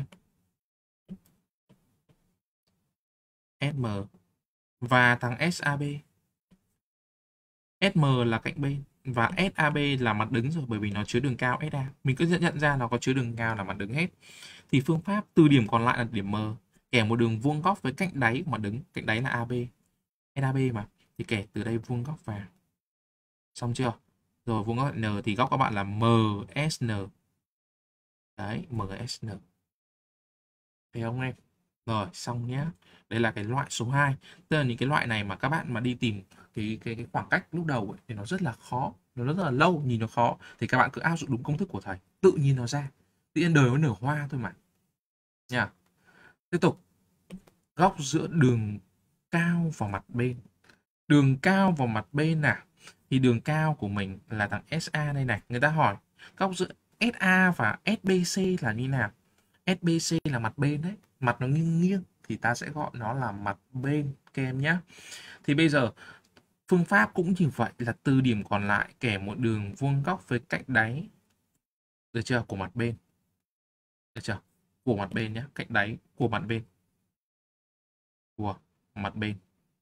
ét em và thằng ét a bê. ét em là cạnh bên và ét a bê là mặt đứng rồi, bởi vì nó chứa đường cao ét a. Mình cứ nhận ra nó có chứa đường cao là mặt đứng hết. Thì phương pháp từ điểm còn lại là điểm M, kẻ một đường vuông góc với cạnh đáy của mặt đứng, cạnh đáy là a bê. ét a bê mà, thì kẻ từ đây vuông góc vào. Xong chưa? Rồi vuông góc N thì góc các bạn là em ét en. Đấy, em ét en. Thấy không em? Rồi, xong nhé. Đây là cái loại số hai. Tức là những cái loại này mà các bạn mà đi tìm cái cái, cái khoảng cách lúc đầu ấy, thì nó rất là khó, nó rất là lâu, nhìn nó khó. Thì các bạn cứ áp dụng đúng công thức của thầy, tự nhiên nó ra. Tự nhiên đời nó nở hoa thôi mà. Nha. Tiếp tục. Góc giữa đường cao và mặt bên. Đường cao vào mặt bên nào? Thì đường cao của mình là thằng ét a đây này. Người ta hỏi góc giữa ét a và ét bê xê là như nào? ét bê xê là mặt bên đấy, mặt nó nghiêng nghiêng thì ta sẽ gọi nó là mặt bên các em nhé. Thì bây giờ phương pháp cũng như vậy, là từ điểm còn lại kẻ một đường vuông góc với cạnh đáy, được chưa, của mặt bên, được chưa, của mặt bên nhé, cạnh đáy của mặt bên, của mặt bên,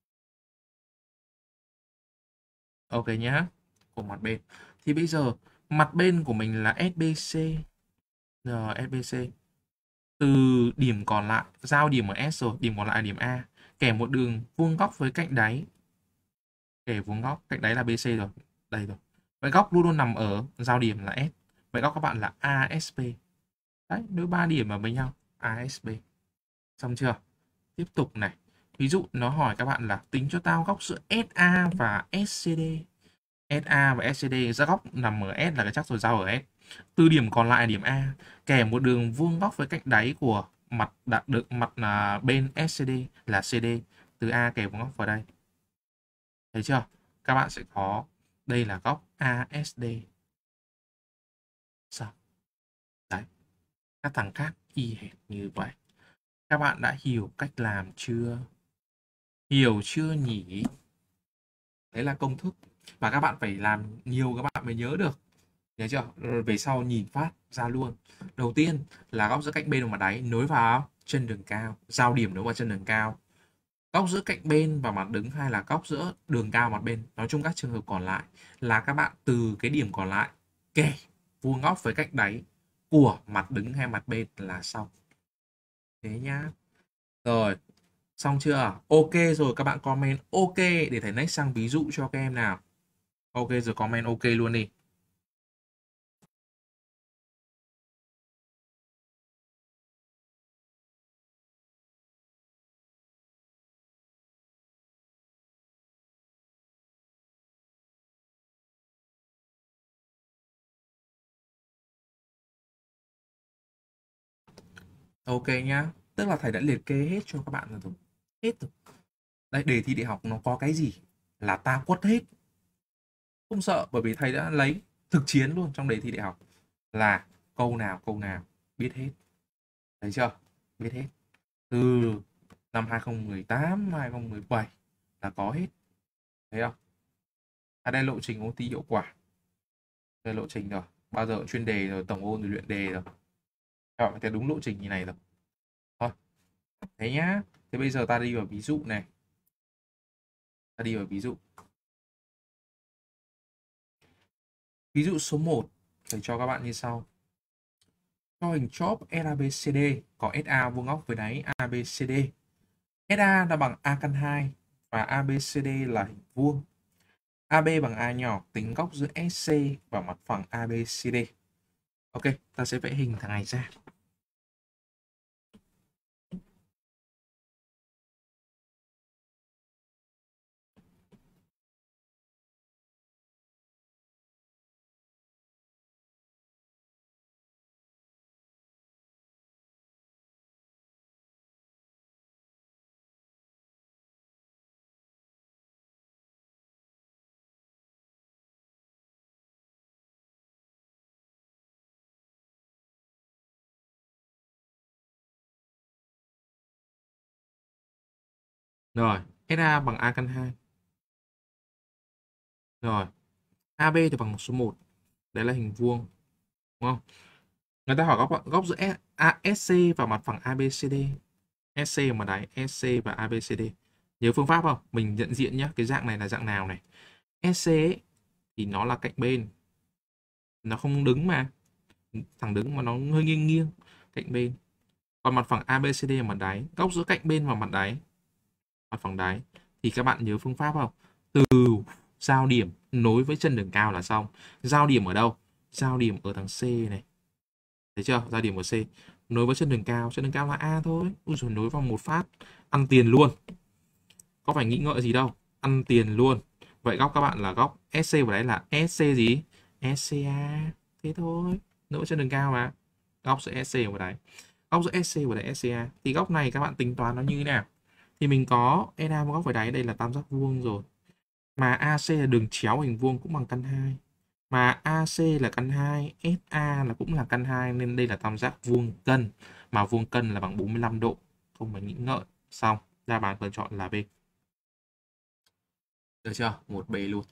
ok nhá, của mặt bên. Thì bây giờ mặt bên của mình là ét bê xê. Rồi ét bê xê từ điểm còn lại, giao điểm ở S rồi, điểm còn lại là điểm A, kẻ một đường vuông góc với cạnh đáy, kẻ vuông góc cạnh đáy là bê xê rồi, đây rồi. Vậy góc luôn luôn nằm ở giao điểm là S. Vậy góc các bạn là a ét bê. Đấy, nối ba điểm ở với nhau, a ét bê. Xong chưa? Tiếp tục này. Ví dụ nó hỏi các bạn là tính cho tao góc giữa ét a và ét xê đê. ét a và ét xê đê ra góc nằm ở S là cái chắc rồi, giao ở S. Từ điểm còn lại là điểm A, kẻ một đường vuông góc với cạnh đáy của mặt đạt được mặt là bên ét xê đê là xê đê, từ A kẻ vuông góc vào đây. Thấy chưa? Các bạn sẽ có đây là góc a ét đê. Sao? Đấy. Các thằng khác y hệt như vậy. Các bạn đã hiểu cách làm chưa? Hiểu chưa nhỉ? Đấy là công thức. Và các bạn phải làm nhiều các bạn mới nhớ được. Nhớ chưa? Rồi về sau nhìn phát ra luôn. Đầu tiên là góc giữa cạnh bên và mặt đáy nối vào chân đường cao. Giao điểm nối vào chân đường cao. Góc giữa cạnh bên và mặt đứng hay là góc giữa đường cao mặt bên. Nói chung các trường hợp còn lại là các bạn từ cái điểm còn lại kẻ vuông góc với cạnh đáy của mặt đứng hay mặt bên là xong. Thế nhá. Rồi, xong chưa? Ok rồi, các bạn comment ok để thầy next sang ví dụ cho các em nào. Ok rồi, comment ok luôn đi. Ok nhá. Tức là thầy đã liệt kê hết cho các bạn rồi. rồi. Hết rồi. Đây, đề thi đại học nó có cái gì là ta quất hết. Không sợ, bởi vì thầy đã lấy thực chiến luôn trong đề thi đại học. Là câu nào câu nào biết hết. Thấy chưa? Biết hết. Từ năm hai không một tám, hai không một bảy là có hết. Thấy không? À đây lộ trình ôn thi hiệu quả. Đây lộ trình rồi. Bao giờ chuyên đề rồi, tổng ôn rồi, luyện đề rồi. Các bạn phải theo đúng lộ trình như này rồi. Thôi, thế nhá. Thế bây giờ ta đi vào ví dụ này. Ta đi vào ví dụ. Ví dụ số một, thầy cho các bạn như sau. Cho hình chóp ét a bê xê đê có ét a vuông góc với đáy a bê xê đê. ét a là bằng a căn hai và a bê xê đê là hình vuông. a bê bằng A nhỏ, tính góc giữa ét xê và mặt phẳng a bê xê đê. Ok, ta sẽ vẽ hình thằng này ra. Rồi, ét a bằng A căn hai. Rồi, a bê thì bằng một số một. Đấy là hình vuông, đúng không? Người ta hỏi góc góc giữa S, A, ét xê và mặt phẳng a bê xê đê. ét xê ở mặt đáy, ét xê và a bê xê đê. Nhớ phương pháp không? Mình nhận diện nhé, cái dạng này là dạng nào này. ét xê ấy, thì nó là cạnh bên. Nó không đứng mà. Thẳng đứng mà nó hơi nghiêng nghiêng. Cạnh bên. Còn mặt phẳng a bê xê đê ở mặt đáy. Góc giữa cạnh bên và mặt đáy. Mặt phẳng đáy. Thì các bạn nhớ phương pháp không? Từ giao điểm nối với chân đường cao là xong. Giao điểm ở đâu? Giao điểm ở thằng C này. Thấy chưa? Giao điểm của C. Nối với chân đường cao. Chân đường cao là A thôi. Ui rồi nối vào một phát. Ăn tiền luôn. Có phải nghĩ ngợi gì đâu. Ăn tiền luôn. Vậy góc các bạn là góc ét xê vào đấy là ét xê gì? ét xê a. Thế thôi. Nối chân đường cao mà. Góc giữa ét xê vào đấy. Góc giữa ét xê và ét xê a. Thì góc này các bạn tính toán nó như thế nào? Thì mình có ét a một góc với đáy. Đây là tam giác vuông rồi. Mà a xê là đường chéo hình vuông cũng bằng căn hai. Mà a xê là căn hai, ét a là cũng là căn hai, nên đây là tam giác vuông cân. Mà vuông cân là bằng bốn mươi lăm độ. Không phải nghĩ ngợi. Xong. Đáp án cần chọn là B. Được chưa? Một B luôn.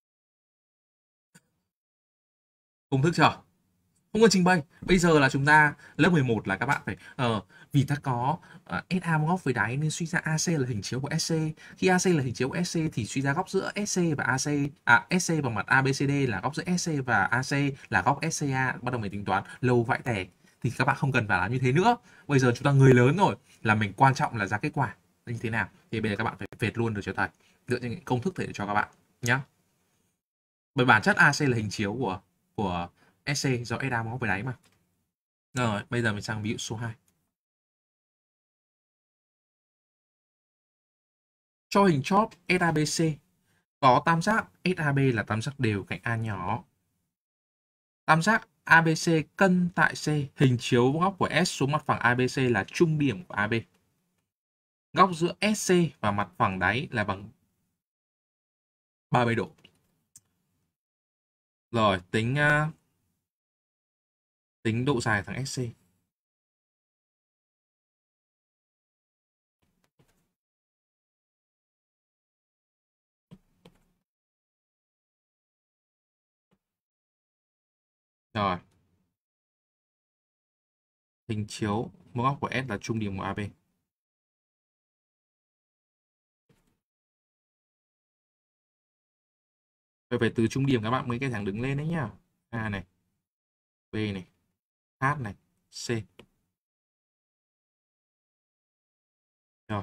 Công thức chưa? Không cần trình bày. Bây giờ là chúng ta lớp mười một là các bạn phải ờ, vì ta có uh, ét a góc với đáy nên suy ra a xê là hình chiếu của ét xê. Khi a xê là hình chiếu của ét xê thì suy ra góc giữa ét xê và a xê, à ét xê bằng mặt a bê xê đê là góc giữa ét xê và a xê là góc ét xê a. Bắt đầu mình tính toán lâu vãi tè. Thì các bạn không cần phải làm như thế nữa. Bây giờ chúng ta người lớn rồi, là mình quan trọng là ra kết quả như thế nào. Thì bây giờ các bạn phải phệt luôn được cho thầy, dựa trên những công thức thể cho các bạn nhá. Bởi bản chất a xê là hình chiếu của của ét xê do ét a góc với đáy mà. Rồi, bây giờ mình sang ví dụ số hai. Cho hình chóp ét a bê xê có tam giác ét a bê là tam giác đều cạnh A nhỏ. Tam giác a bê xê cân tại C, hình chiếu góc của S xuống mặt phẳng a bê xê là trung điểm của a bê. Góc giữa ét xê và mặt phẳng đáy là bằng ba mươi độ. Rồi, tính uh, tính độ dài thằng ét xê. Rồi. Hình chiếu góc của S là trung điểm của a bê. Vậy phải từ trung điểm các bạn mới cái thẳng đứng lên đấy nhá. A này, B này, H này, C. Rồi.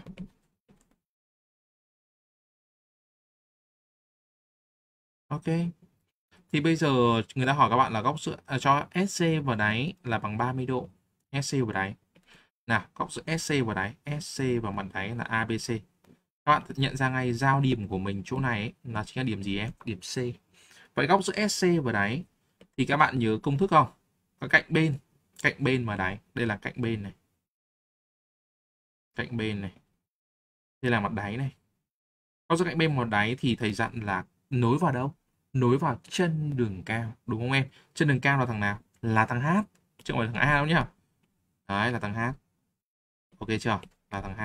Ok. Thì bây giờ người ta hỏi các bạn là góc giữa à, cho ét xê vào đáy là bằng ba mươi độ. ét xê vào đáy. Nào, góc giữa ét xê vào đáy, ét xê vào mặt đáy là a bê xê. Các bạn nhận ra ngay giao điểm của mình chỗ này ấy, là chính là điểm gì em? Điểm C. Vậy góc giữa ét xê và đáy thì các bạn nhớ công thức không? Có cạnh bên, cạnh bên và đáy. Đây là cạnh bên này. Cạnh bên này. Đây là mặt đáy này. Góc giữa cạnh bên và mặt đáy thì thầy dặn là nối vào đâu? Nối vào chân đường cao, đúng không em? Chân đường cao là thằng nào? Là thằng H, chứ không phải thằng A đâu nhá. Đấy là thằng H. Ok chưa? Là thằng H.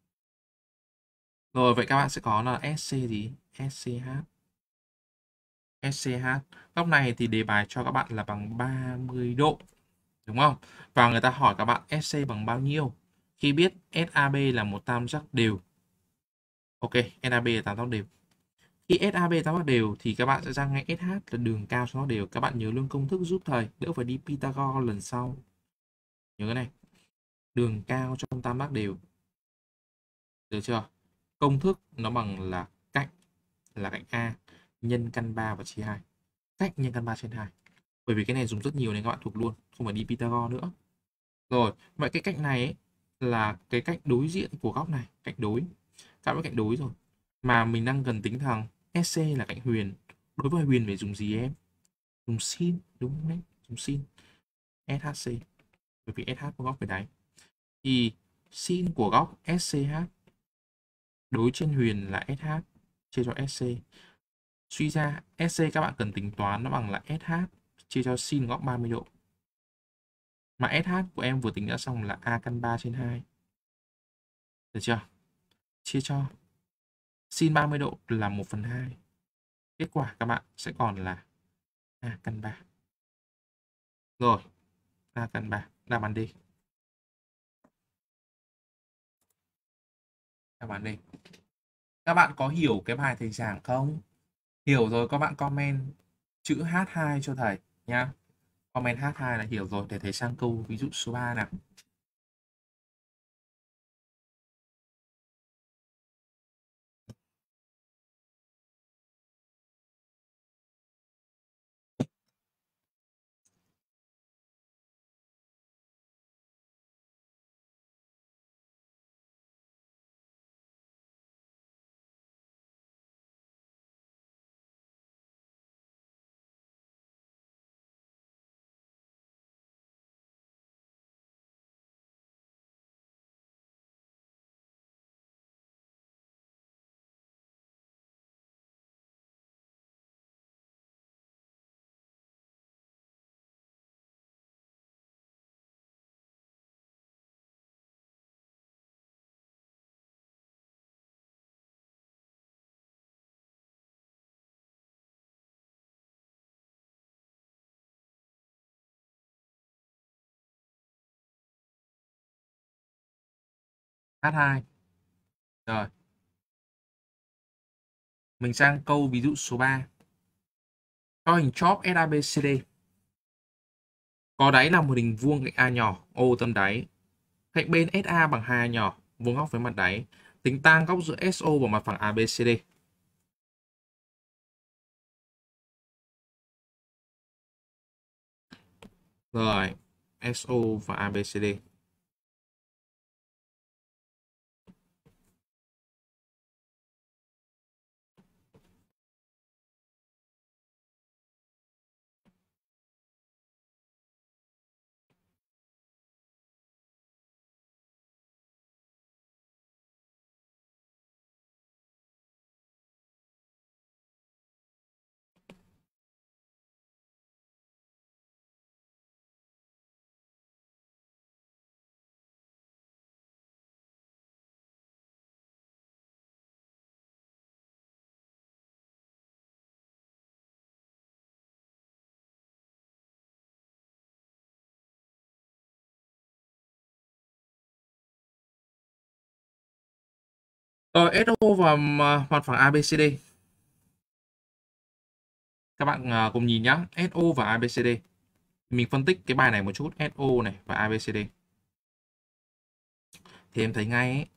Rồi vậy các bạn sẽ có là ét xê gì? ét xê hát. ét xê hát. Góc này thì đề bài cho các bạn là bằng ba mươi độ. Đúng không? Và người ta hỏi các bạn ét xê bằng bao nhiêu? Khi biết ét a bê là một tam giác đều. Ok, ét a bê là tam giác đều. Khi ét a bê tam giác đều thì các bạn sẽ ra ngay ét hát là đường cao tam giác đều. Các bạn nhớ luôn công thức giúp thầy, đỡ phải đi Pythagore lần sau. Nhớ cái này. Đường cao trong tam giác đều. Được chưa? Công thức nó bằng là cạnh là cạnh A nhân căn ba và chia hai. Cách nhân căn ba trên hai. Bởi vì cái này dùng rất nhiều nên các bạn thuộc luôn, không phải đi Pythagore nữa. Rồi, vậy cái cạnh này ấy, là cái cạnh đối diện của góc này, cạnh đối. Các bạn cạnh đối rồi. Mà mình đang cần tính thằng ét xê là cạnh huyền. Đối với huyền phải dùng gì em? Dùng sin, đúng không đấy? Dùng sin. ét hát xê. Bởi vì ét hát có góc về đáy. Thì sin của góc ét xê hát đối trên huyền là ét hát chia cho ét xê. Suy ra ét xê các bạn cần tính toán nó bằng là ét hát chia cho sin góc ba mươi độ. Mà ét hát của em vừa tính ra xong là A căn ba trên hai. Được chưa? Chia cho sin ba mươi độ là một phần hai. Kết quả các bạn sẽ còn là A căn ba. Rồi, A căn ba, đáp án đi. Đáp án đi. Các bạn có hiểu cái bài thầy giảng không? Hiểu rồi các bạn comment chữ hát hai cho thầy nhá. Comment hát hai là hiểu rồi để thầy sang câu ví dụ số ba nào. hát hai. Rồi. Mình sang câu ví dụ số ba. Cho hình chóp ét a bê xê đê. Có đáy là một hình vuông cạnh A nhỏ, O tâm đáy. Cạnh bên ét a bằng hai A nhỏ, vuông góc với mặt đáy. Tính tan góc giữa ét o và mặt phẳng a bê xê đê. Rồi, ét o và a bê xê đê. Rồi, ét o và mặt phẳng a bê xê đê. Các bạn à, cùng nhìn nhá, ét o và a bê xê đê. Mình phân tích cái bài này một chút, ét o này và a bê xê đê. Thì em thấy ngay ấy.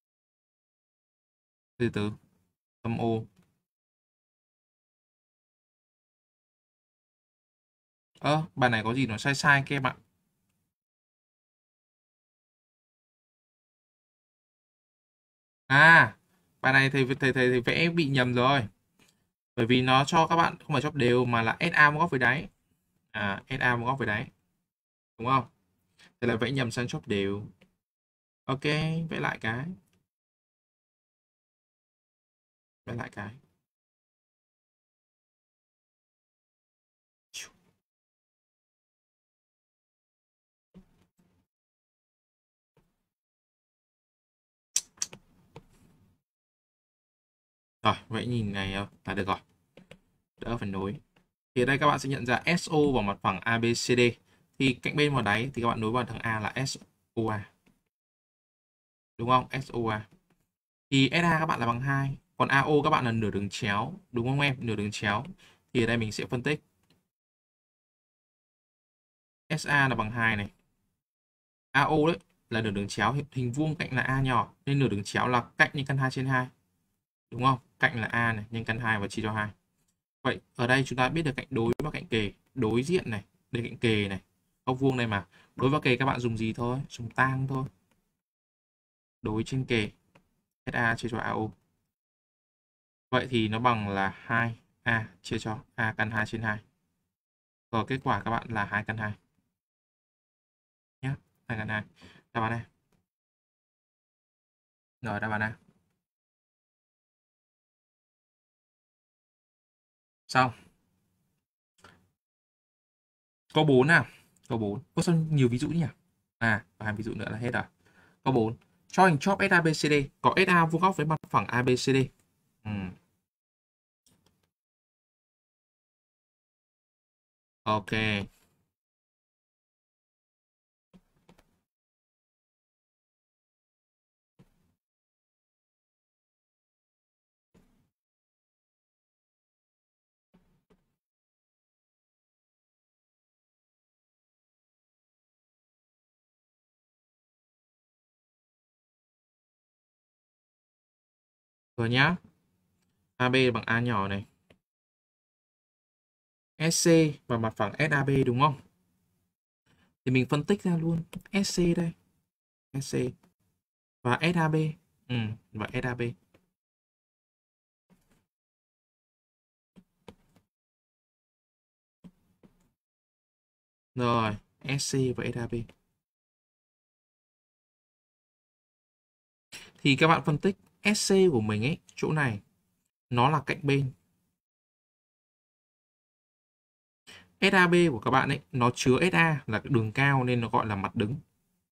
Từ từ, tâm O. Ơ, à, bài này có gì nó sai sai các em ạ. À, bài này thầy thầy thầy, thầy vẽ bị nhầm rồi. Bởi vì nó cho các bạn không phải chóp đều mà là ét a một góc với đáy. À, ét a một góc với đáy. Đúng không? Thế là vẽ nhầm sang chóp đều. Ok, vẽ lại cái. Vẽ lại cái. Rồi, vẽ nhìn này là được rồi. Đỡ phải nối. Thì ở đây các bạn sẽ nhận ra ét o vào mặt phẳng a bê xê đê. Thì cạnh bên vào đáy thì các bạn nối vào thằng A là ét o a. Đúng không? ét o a. Thì ét a các bạn là bằng hai. Còn a o các bạn là nửa đường chéo. Đúng không em? Nửa đường chéo. Thì ở đây mình sẽ phân tích. ét a là bằng hai này. a o đấy là nửa đường chéo. Hình vuông cạnh là A nhỏ. Nên nửa đường chéo là cạnh nhân căn hai trên hai. Đúng không? Cạnh là A này. Nhân căn hai và chia cho hai. Vậy ở đây chúng ta biết được cạnh đối và cạnh kề. Đối diện này. Đây cạnh kề này. Góc vuông này mà. Đối và kề các bạn dùng gì thôi? Dùng tang thôi. Đối trên kề. ét a chia cho a o. Vậy thì nó bằng là hai A chia cho A căn hai trên hai. Và kết quả các bạn là hai căn hai. Nhé. hai căn hai. Đáp án này. Rồi đáp án này. Xong. Câu bốn nào. Câu bốn. Có sao nhiều ví dụ nhỉ? À, và hai ví dụ nữa là hết rồi. Câu bốn. Cho hình chóp ét a bê xê đê có ét a vuông góc với mặt phẳng a bê xê đê. Ừ. Ok. Rồi nhá. a bê bằng A nhỏ này. ét xê và mặt phẳng ét a bê đúng không? Thì mình phân tích ra luôn ét xê đây. ét xê và ét a bê. Ừ, và ét a bê. Rồi, ét xê và ét a bê. Thì các bạn phân tích ét xê của mình ấy, chỗ này nó là cạnh bên. ét a bê của các bạn ấy nó chứa ét a là cái đường cao nên nó gọi là mặt đứng.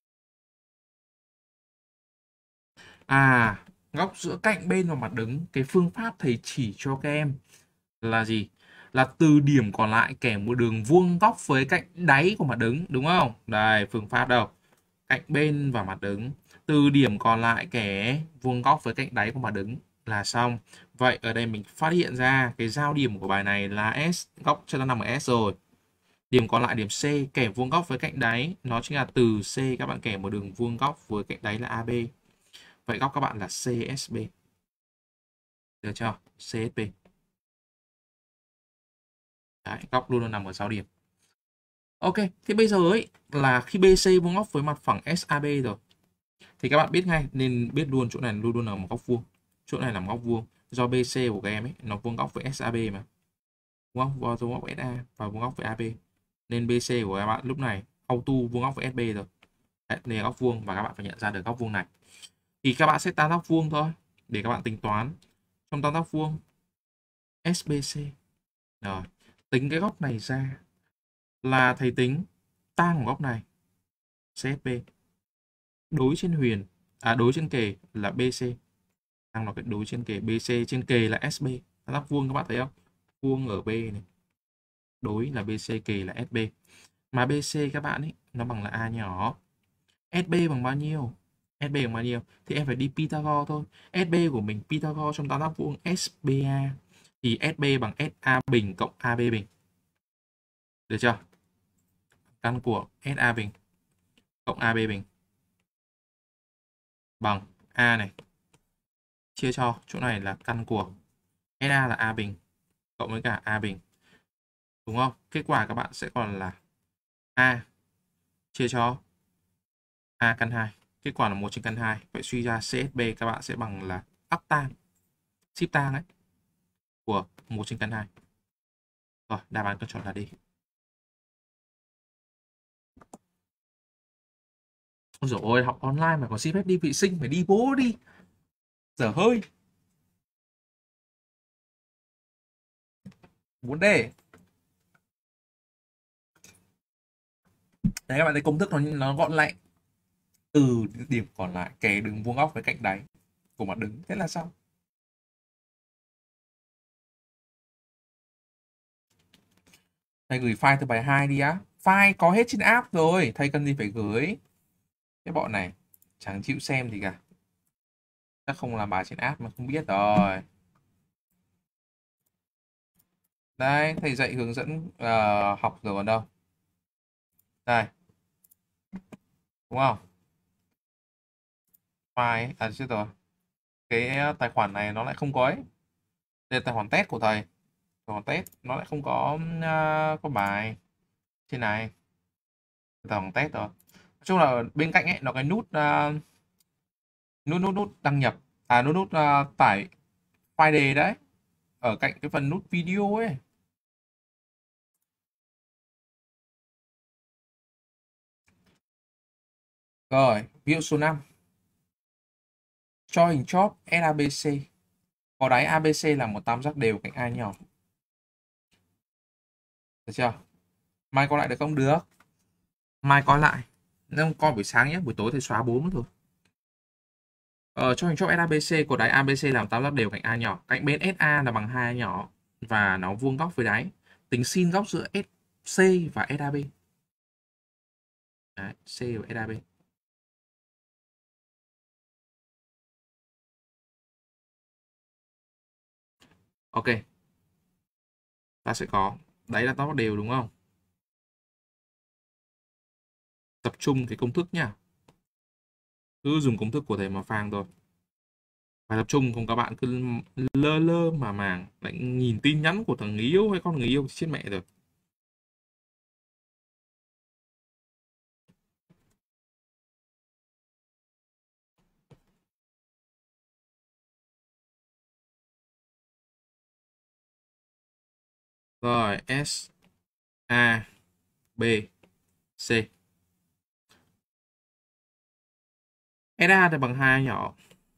À, góc giữa cạnh bên và mặt đứng, cái phương pháp thầy chỉ cho các em là gì? Là từ điểm còn lại kẻ một đường vuông góc với cạnh đáy của mặt đứng, đúng không? Đây, phương pháp đâu? Cạnh bên và mặt đứng. Từ điểm còn lại kẻ vuông góc với cạnh đáy của mặt đứng là xong. Vậy ở đây mình phát hiện ra cái giao điểm của bài này là S, góc cho nó nằm ở S rồi. Điểm còn lại điểm C, kẻ vuông góc với cạnh đáy, nó chính là từ C các bạn kẻ một đường vuông góc với cạnh đáy là a bê. Vậy góc các bạn là xê ét bê. Được chưa? xê ét bê. Đấy, góc luôn luôn nằm ở giao điểm. Ok, thì bây giờ ấy là khi bê xê vuông góc với mặt phẳng ét a bê rồi thì các bạn biết ngay, nên biết luôn chỗ này luôn luôn là một góc vuông. Chỗ này là một góc vuông do bê xê của các em ấy nó vuông góc với ét a bê mà. Vuông góc vuông góc với ét a và vuông góc với a bê. Nên bê xê của các bạn lúc này auto vuông góc với ét bê rồi. Đấy, đây là góc vuông và các bạn phải nhận ra được góc vuông này. Thì các bạn sẽ tan góc vuông thôi để các bạn tính toán. Trong tam giác vuông ét bê xê. Rồi, tính cái góc này ra là thầy tính tan của góc này xê ét bê. Đối trên huyền, à đối trên kề là bê xê. Đang là cái đối trên kề bê xê, trên kề là ét bê. Tam giác vuông các bạn thấy không? Vuông ở B này. Đối là bê xê, kề là ét bê. Mà bê xê các bạn ấy nó bằng là A nhỏ. ét bê bằng bao nhiêu? ét bê bằng bao nhiêu? Thì em phải đi Pythagore thôi. ét bê của mình Pythagore trong tam giác vuông ét bê a thì ét bê bằng ét a bình cộng a bê bình. Được chưa? Căn của ét a bình cộng a bê bình bằng A này. Chia cho chỗ này là căn của ét a là A bình cộng với cả A bình. Đúng không? Kết quả các bạn sẽ còn là A chia cho A căn hai. Kết quả là một trên căn hai. Vậy suy ra xê ét bê các bạn sẽ bằng là octan, ship tan ấy, của một trên căn hai. Rồi, đáp án câu chọn là đi. Ôi dồi ôi, học online mà còn xin phép đi vệ sinh, phải đi bố đi. Dở hơi. bốn đề. Đấy các bạn thấy công thức nó nó gọn lẹ. Từ điểm còn lại kẻ đường vuông góc với cạnh đáy của mặt đứng. Thế là xong. Thầy gửi file từ bài hai đi á. File có hết trên app rồi. Thầy cần gì phải gửi. Cái bọn này chẳng chịu xem gì cả. Chắc không làm bài trên app mà không biết rồi. Đây, thầy dạy hướng dẫn uh, học rồi còn đâu. Đây. Đúng không? File, à chết rồi. Cái tài khoản này nó lại không có ấy. Đây là tài khoản test của thầy. Tài khoản test nó lại không có uh, có bài trên này. Tài khoản test rồi. Nói chung là bên cạnh ấy nó cái nút uh, nút nút nút đăng nhập, à nút nút uh, tải file đề đấy, ở cạnh cái phần nút video ấy. Rồi, ví dụ số năm. Cho hình chóp ét a bê xê. Có đáy a bê xê là một tam giác đều cạnh A nhỏ. Được chưa? Mai coi lại được không? Được. Mai coi lại. Nếu không coi buổi sáng nhé, buổi tối thì xóa bốn mất rồi. Ờ, cho hình chóp ét a bê xê, có đáy a bê xê là một tam giác đều cạnh A nhỏ. Cạnh bên ét a là bằng hai A nhỏ và nó vuông góc với đáy. Tính sin góc giữa S C và ét a bê. Đấy, C và ét a bê. Ok, ta sẽ có, đấy là tóc đều đúng không? Tập trung cái công thức nhá. Cứ dùng công thức của thầy mà phang thôi. Phải tập trung, không các bạn cứ lơ lơ mà màng lại nhìn tin nhắn của thằng người yêu hay con người yêu chết mẹ rồi. Rồi, S, A, B, C. ét a thì bằng hai nhỏ.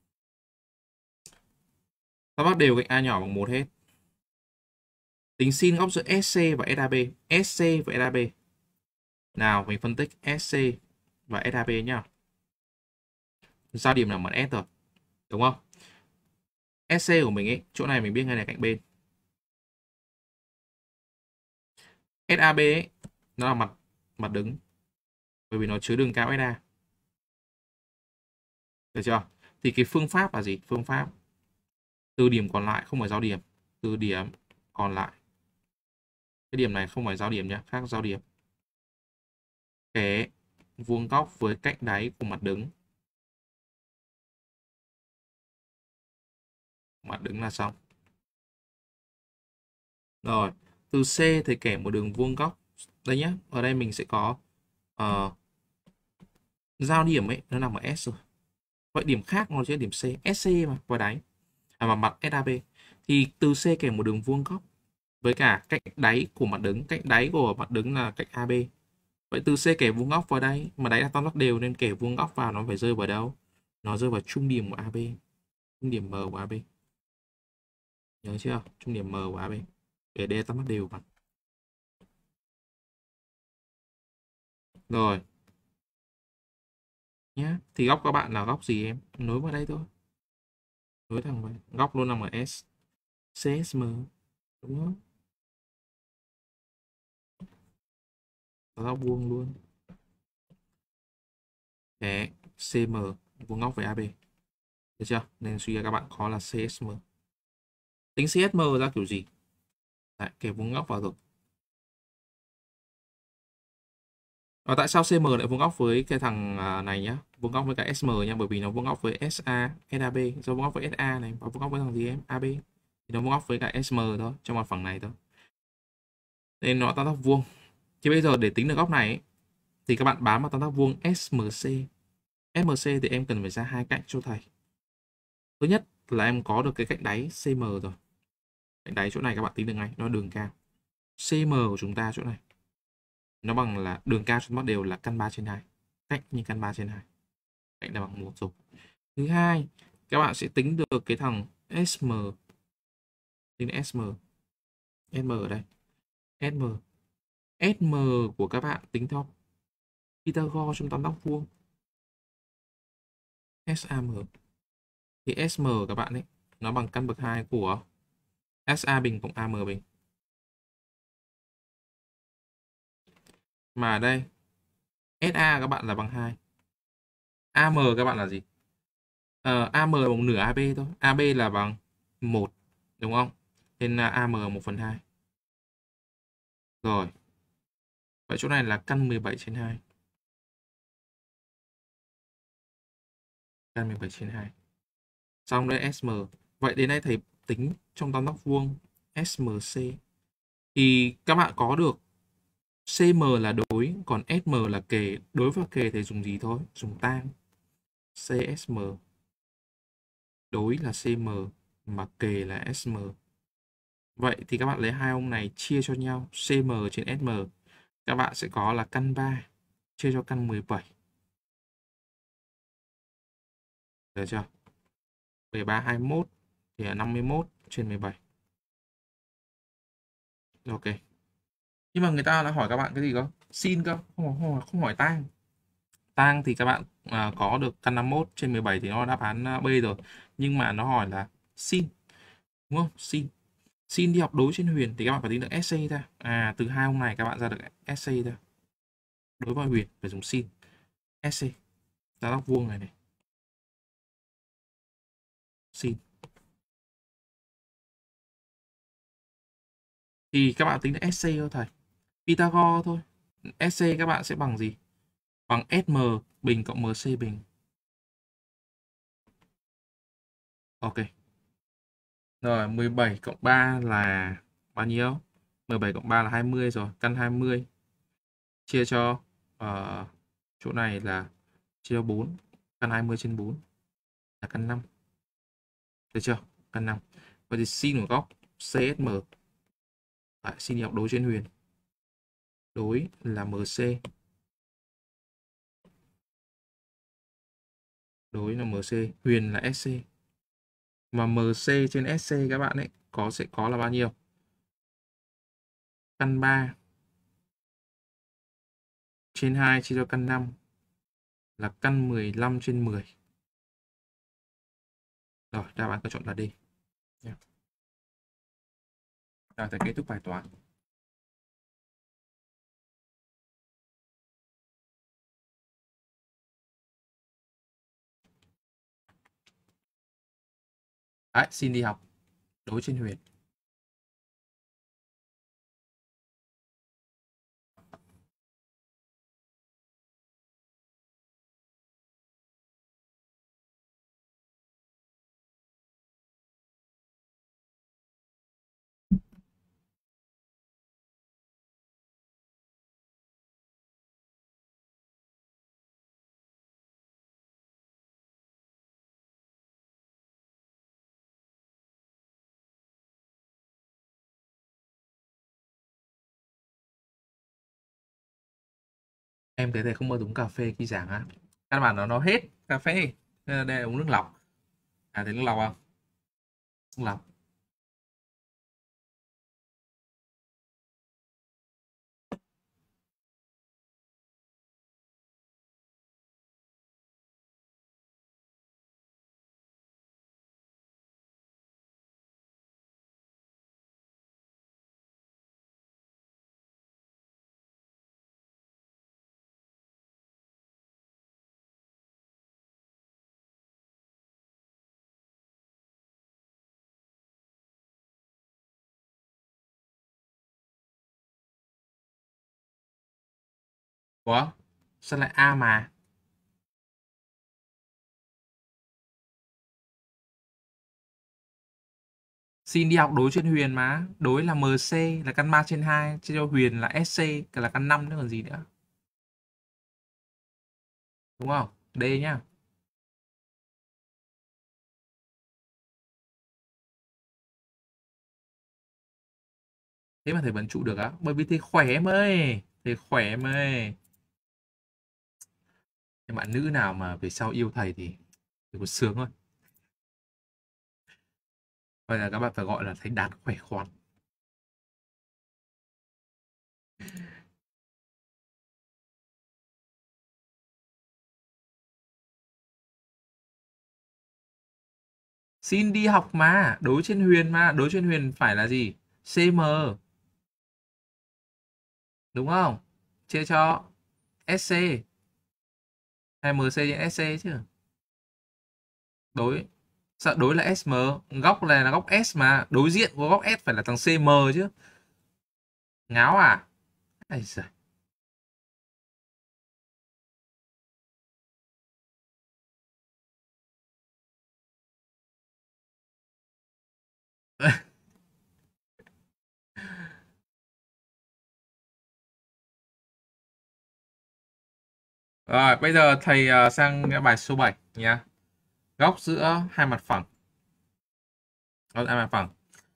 Ta bắt đều cạnh A nhỏ bằng một hết. Tính sin góc giữa ét xê và ét a bê. ét xê và ét a bê. Nào, mình phân tích ét xê và ét a bê nhá. Giao điểm nào bằng S rồi. Đúng không? ét xê của mình ấy, chỗ này mình biết ngay là cạnh bên. ét a bê ấy, nó là mặt mặt đứng. Bởi vì nó chứa đường cao ét a. Được chưa? Thì cái phương pháp là gì? Phương pháp từ điểm còn lại không phải giao điểm. Từ điểm còn lại. Cái điểm này không phải giao điểm nhé, khác giao điểm. Cái vuông góc với cạnh đáy của mặt đứng. Mặt đứng là xong. Rồi, từ C thì kẻ một đường vuông góc. Đây nhé, ở đây mình sẽ có uh, giao điểm ấy, nó nằm ở S rồi. Vậy điểm khác nó trên điểm C, ét xê mà, và đáy. À, mà mặt ét a bê. Thì từ C kẻ một đường vuông góc với cả cạnh đáy của mặt đứng. Cạnh đáy của mặt đứng là cạnh a bê. Vậy từ C kẻ vuông góc vào đây, mà đáy là tam giác đều nên kẻ vuông góc vào nó phải rơi vào đâu? Nó rơi vào trung điểm của a bê. Trung điểm M của a bê. Nhớ chưa? Trung điểm M của a bê. Để đây tam giác đều mà. Rồi. Nhá. Thì góc các bạn là góc gì em? Nối vào đây thôi. Nối thẳng vào. Góc luôn nằm ở S. xê ét em. Đúng không? Tam giác vuông luôn. Đấy. xê em vuông góc với a bê. Được chưa? Nên suy ra các bạn có là xê ét em. Tính xê ét em ra kiểu gì? Đấy, kẻ vuông góc vào rồi. Và tại sao xê em lại vuông góc với cái thằng này nhá? Vuông góc với cả ét em nhá, bởi vì nó vuông góc với ét a, ét a bê, do vuông góc với ét a này và vuông góc với thằng gì em? a bê. Thì nó vuông góc với cả ét em thôi, trong mặt phẳng này thôi. Nên nó tam giác vuông. Thì bây giờ để tính được góc này ấy, thì các bạn bám vào tam giác vuông ét em xê. ét em xê thì em cần phải ra hai cạnh cho thầy. Thứ nhất là em có được cái cạnh đáy xê em rồi. Cạnh đáy chỗ này các bạn tính được ngay, nó đường cao. xê em của chúng ta chỗ này nó bằng là đường cao trong mắt đều là căn ba trên hai. Cạnh như căn ba trên hai. Cạnh là bằng một rồi. Thứ hai, các bạn sẽ tính được cái thằng ét em. Tính ét em. ét em ở đây. ét em. ét em của các bạn tính theo Pythagore trong tam giác vuông. ét a em. Thì ét em các bạn ấy nó bằng căn bậc hai của ét a bình cộng a em bình. Mà ở đây ét a các bạn là bằng hai. a em các bạn là gì? Ờ, a em bằng nửa a bê thôi. a bê là bằng một, đúng không? Nên là a em một phần hai. Rồi. Vậy chỗ này là căn mười bảy trên hai. Căn mười bảy trên hai. Xong đây ét em. Vậy đến đây thầy tính trong tam giác vuông ét em xê. Thì các bạn có được xê em là đối, còn ét em là kề. Đối và kề thì dùng gì thôi? Dùng tang. xê ét em. Đối là xê em, mà kề là ét em. Vậy thì các bạn lấy hai ông này chia cho nhau. xê em trên ét em. Các bạn sẽ có là căn ba chia cho căn mười bảy. Được chưa? mười ba, hai mươi mốt thì là năm mươi mốt trên mười bảy. Ok. Nhưng mà người ta đã hỏi các bạn cái gì cơ? Sin cơ, không, không, không hỏi tang. Tang thì các bạn à, có được căn năm mươi mốt trên mười bảy thì nó là đáp án à, B rồi. Nhưng mà nó hỏi là sin. Đúng không? Sin. Xin đi học đối trên Huyền thì các bạn phải tính được ét xê ra. À, từ hai hôm này các bạn ra được ét xê ra. Đối với Huyền phải dùng sin. ét xê. Ra góc vuông này này. Sin. Thì các bạn tính được ét xê thôi thầy. Pythagore thôi. ét xê các bạn sẽ bằng gì? Bằng ét em bình cộng em xê bình. Ok. Rồi, mười bảy cộng ba là bao nhiêu? mười bảy cộng ba là hai mươi rồi. Căn hai mươi. Chia cho uh, chỗ này là chia cho bốn. Căn hai mươi trên bốn là căn năm. Được chưa? Căn năm. Vậy thì sin của góc xê ét em. À, xin đi học đối trên Huyền. Đối là em xê. Đối là em xê. Huyền là ét xê. Mà em xê trên ét xê các bạn ấy có sẽ có là bao nhiêu? Căn ba trên hai chia cho căn năm là căn mười lăm trên mười. Rồi, đáp án có chọn là D. Rồi, thầy kết thúc bài toán. Đấy, xin đi học đối trên Huyền. Em thấy thầy không bao uống cà phê khi giảng á. Căn bản nó nó hết cà phê. Nên đây là uống nước lọc. À, thấy nước lọc không? Nước lọc. Ủa? Sao lại A mà? Xin đi học đối trên Huyền mà. Đối là em xê là căn ba trên hai. Chia cho Huyền là ét xê là căn năm nữa còn gì nữa. Đúng không? D nhá. Thế mà thầy vẫn trụ được á? Bởi vì thầy khỏe em ơi. Thầy khỏe em ơi. Các bạn nữ nào mà về sau yêu thầy thì thì có sướng thôi. Vậy là các bạn phải gọi là thầy Đạt khỏe khoắn. Xin đi học mà. Đối trên Huyền mà. Đối trên Huyền phải là gì? xê em. Đúng không? Chia cho ét xê. Hay em xê trên ét xê chứ. Đối. Sao đối là ét em? Góc này là góc S mà. Đối diện của góc S phải là thằng xê em chứ. Ngáo à? Ây giời. Rồi, bây giờ thầy ờ, sang bài số bảy nhá. Góc giữa hai mặt phẳng. Góc giữa hai mặt phẳng.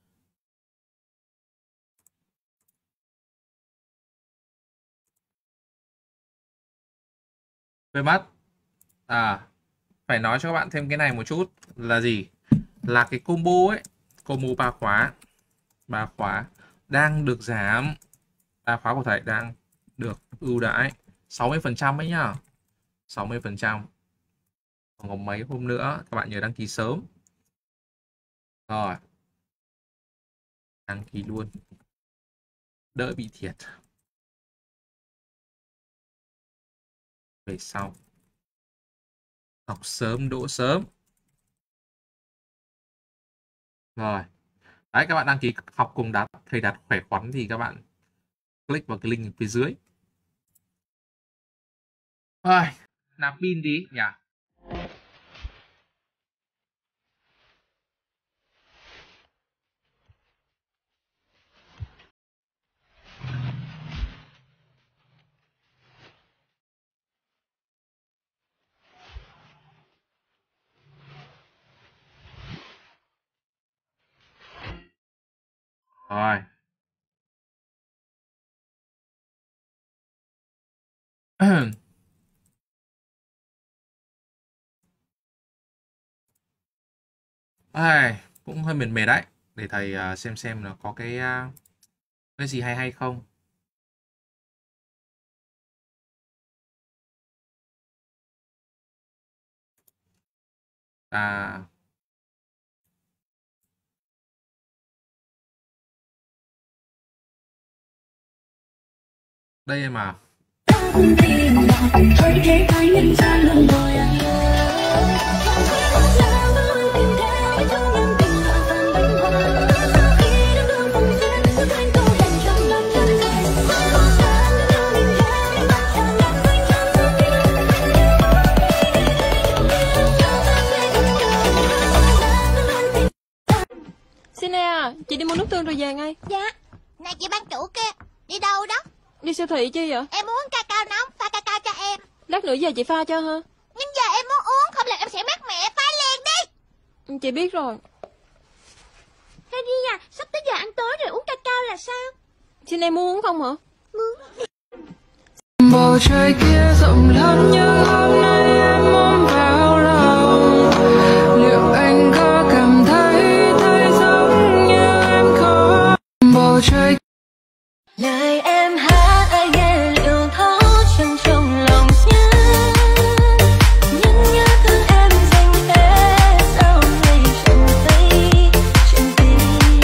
Quên mất. À, phải nói cho các bạn thêm cái này một chút là gì? Là cái combo ấy, combo ba khóa, ba khóa đang được giảm. Ba khóa của thầy đang được ưu đãi sáu mươi phần trăm ấy nhá. sáu mươi phần trăm. Còn có mấy hôm nữa các bạn nhớ đăng ký sớm. Rồi. Đăng ký luôn, đỡ bị thiệt về sau. Học sớm đỗ sớm. Rồi, đấy các bạn đăng ký học cùng Đạt, thầy Đạt khỏe khoắn thì các bạn click vào cái link phía dưới. Rồi, nạp pin đi nhỉ. Rồi. Ai, cũng hơi mệt mệt đấy. Để thầy à, xem xem là có cái à, cái gì hay hay không. À, đây em à. Xin à, chị đi mua nước tương rồi về ngay. Dạ. Này chị bán chủ kia, đi đâu đó? Đi siêu thị chứ vậy? Em muốn cacao nóng, pha cacao cho em. Lát nữa giờ chị pha cho ha. Nhưng giờ em muốn uống, không là em sẽ mát mẹ, pha liền đi. Chị biết rồi. Harry à, sắp tới giờ ăn tối rồi, uống cacao là sao? Xin em muốn uống không hả? Muốn. Bầu trời kia rộng lớn như hôm nay em ôm vào lòng. Liệu anh có cảm thấy thấy giống như em không? Bầu trời Lời em hát ai nghe liệu thấu chân trong lòng nhớ. Nhưng nhớ thương em dành thế sao ngày chẳng thấy chuyện tình.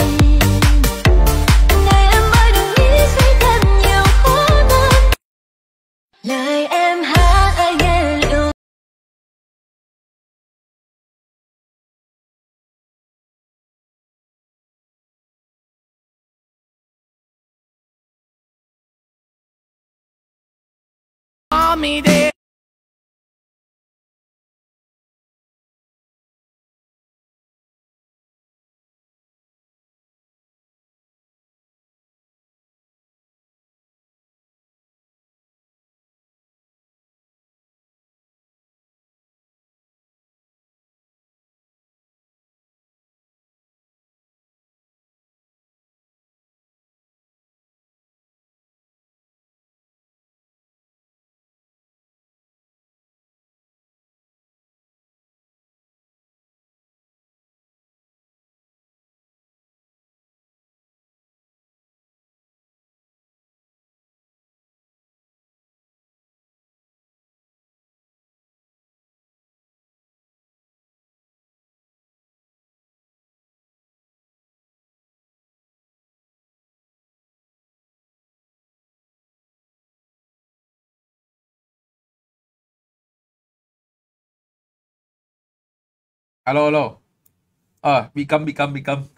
Ngày em ơi đừng nghĩ suy thêm nhiều khó khăn. Lời em hát ai nghe liệu. me there. Alo alo. Ờ, bị câm bị câm bị câm.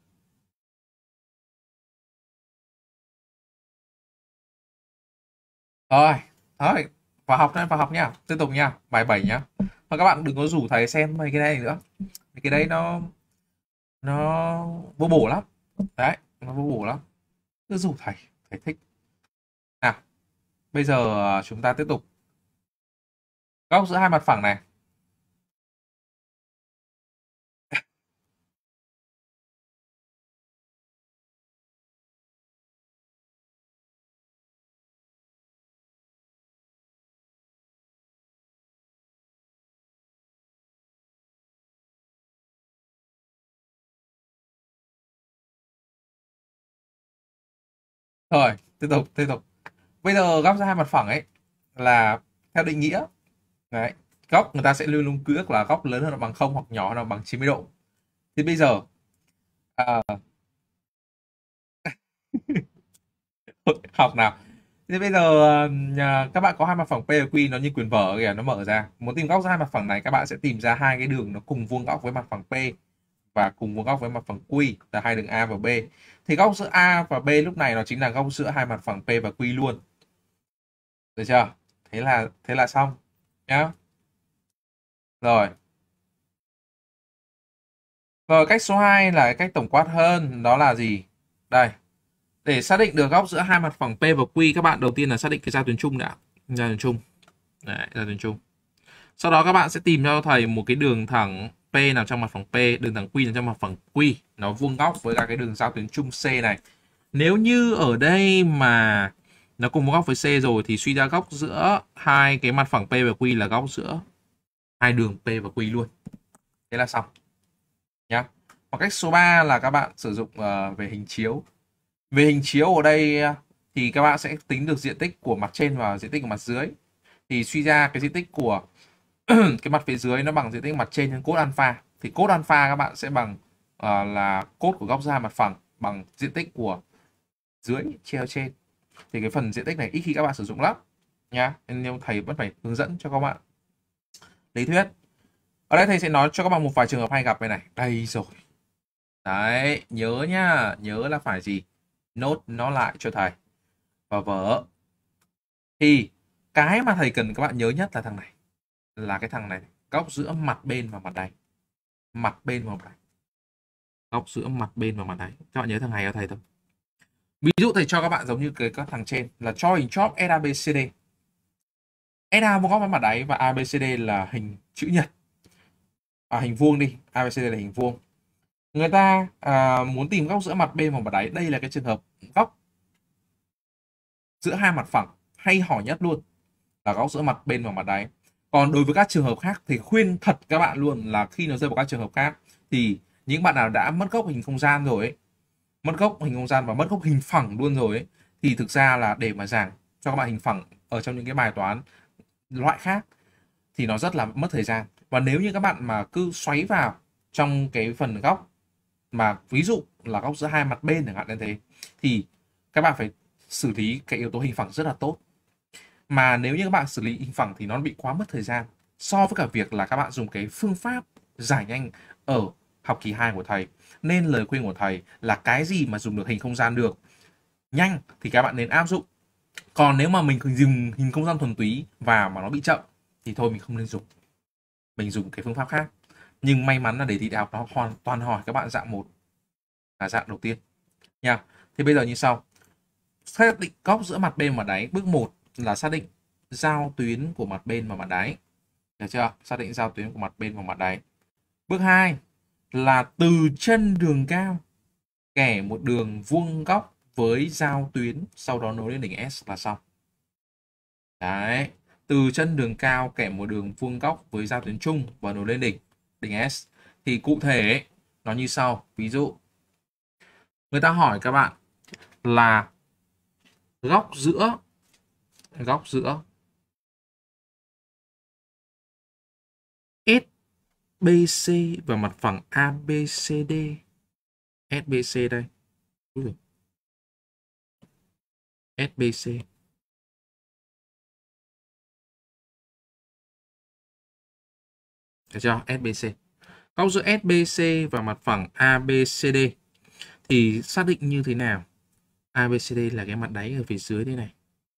Rồi, thôi, vào học nha, vào học nha. Tiếp tục nha, bài bảy nhá. Mà các bạn đừng có rủ thầy xem mấy cái này nữa. Mấy cái đấy nó nó vô bổ lắm. Đấy, nó vô bổ lắm. Cứ rủ thầy, thầy thích. Nào, bây giờ à, chúng ta tiếp tục. Góc giữa hai mặt phẳng này. Rồi, tiếp tục, tiếp tục. Bây giờ góc giữa hai mặt phẳng ấy là theo định nghĩa. Đấy, góc người ta sẽ luôn luôn quy ước là góc lớn hơn hoặc bằng không hoặc nhỏ hơn hoặc bằng chín mươi độ. Thì bây giờ à, Học nào. Thế bây giờ à, các bạn có hai mặt phẳng P và Q nó như quyền vở kìa, nó mở ra. Muốn tìm góc giữa hai mặt phẳng này, các bạn sẽ tìm ra hai cái đường nó cùng vuông góc với mặt phẳng P và cùng vuông góc với mặt phẳng Q là hai đường A và B. Thì góc giữa A và B lúc này nó chính là góc giữa hai mặt phẳng P và Q luôn. Được chưa? Thế là thế là xong nhá. Rồi. Rồi cách số hai là cách tổng quát hơn, đó là gì? Đây. Để xác định được góc giữa hai mặt phẳng P và Q, các bạn đầu tiên là xác định cái giao tuyến chung đã. Giao tuyến chung. Đấy, giao tuyến chung. Sau đó các bạn sẽ tìm cho thầy một cái đường thẳng P nào trong mặt phẳng P, đường thẳng Q nào trong mặt phẳng Q, nó vuông góc với cả cái đường giao tuyến chung C này. Nếu như ở đây mà nó cùng vuông góc với C rồi thì suy ra góc giữa hai cái mặt phẳng P và Q là góc giữa hai đường P và Q luôn. Thế là xong. Nhá. Hoặc cách số ba là các bạn sử dụng uh, về hình chiếu. Về hình chiếu ở đây thì các bạn sẽ tính được diện tích của mặt trên và diện tích của mặt dưới. Thì suy ra cái diện tích của cái mặt phía dưới nó bằng diện tích mặt trên nhân cos alpha. Thì cos alpha các bạn sẽ bằng uh, là cos của góc giữa hai mặt phẳng bằng diện tích của dưới treo trên. Thì cái phần diện tích này ít khi các bạn sử dụng lắm nhá. Nên thầy vẫn phải hướng dẫn cho các bạn lý thuyết. Ở đây thầy sẽ nói cho các bạn một vài trường hợp hay gặp đây này. Đây rồi. Đấy, nhớ nhá, nhớ là phải gì? Nốt nó lại cho thầy và vở. Thì cái mà thầy cần các bạn nhớ nhất là thằng này. Là cái thằng này, góc giữa mặt bên và mặt đáy. Mặt bên và mặt đáy. Góc giữa mặt bên và mặt đáy. Các bạn nhớ thằng này cho thầy thôi. Ví dụ thầy cho các bạn giống như cái các thằng trên là cho hình chóp ét a bê xê đê. ét a vuông góc với mặt đáy và a bê xê đê là hình chữ nhật. À, hình vuông đi, a bê xê đê là hình vuông. Người ta à, muốn tìm góc giữa mặt bên và mặt đáy. Đây là cái trường hợp góc giữa hai mặt phẳng hay hỏi nhất luôn, là góc giữa mặt bên và mặt đáy. Còn đối với các trường hợp khác thì khuyên thật các bạn luôn là khi nó rơi vào các trường hợp khác thì những bạn nào đã mất góc hình không gian rồi ấy, mất góc hình không gian và mất góc hình phẳng luôn rồi ấy, thì thực ra là để mà giảng cho các bạn hình phẳng ở trong những cái bài toán loại khác thì nó rất là mất thời gian. Và nếu như các bạn mà cứ xoáy vào trong cái phần góc mà ví dụ là góc giữa hai mặt bên chẳng hạn như thế thì các bạn phải xử lý cái yếu tố hình phẳng rất là tốt. Mà nếu như các bạn xử lý hình phẳng thì nó bị quá mất thời gian so với cả việc là các bạn dùng cái phương pháp giải nhanh ở học kỳ hai của thầy. Nên lời khuyên của thầy là cái gì mà dùng được hình không gian được nhanh thì các bạn nên áp dụng. Còn nếu mà mình dùng hình không gian thuần túy vào mà nó bị chậm thì thôi mình không nên dùng. Mình dùng cái phương pháp khác. Nhưng may mắn là đề thi đại học nó hoàn toàn hỏi các bạn dạng một là dạng đầu tiên nha. Thì bây giờ như sau. Xác định góc giữa mặt bên và mặt đáy. Bước một là xác định giao tuyến của mặt bên và mặt đáy. Được chưa? Xác định giao tuyến của mặt bên và mặt đáy. Bước hai là từ chân đường cao kẻ một đường vuông góc với giao tuyến, sau đó nối lên đỉnh S là xong. Đấy, từ chân đường cao kẻ một đường vuông góc với giao tuyến chung và nối lên đỉnh đỉnh S. Thì cụ thể nó như sau. Ví dụ người ta hỏi các bạn là góc giữa góc giữa ét bê xê và mặt phẳng a bê xê đê. ét bê xê đây. ét bê xê. Được chưa? ét bê xê. Góc giữa ét bê xê và mặt phẳng a bê xê đê thì xác định như thế nào? a bê xê đê là cái mặt đáy ở phía dưới đây này.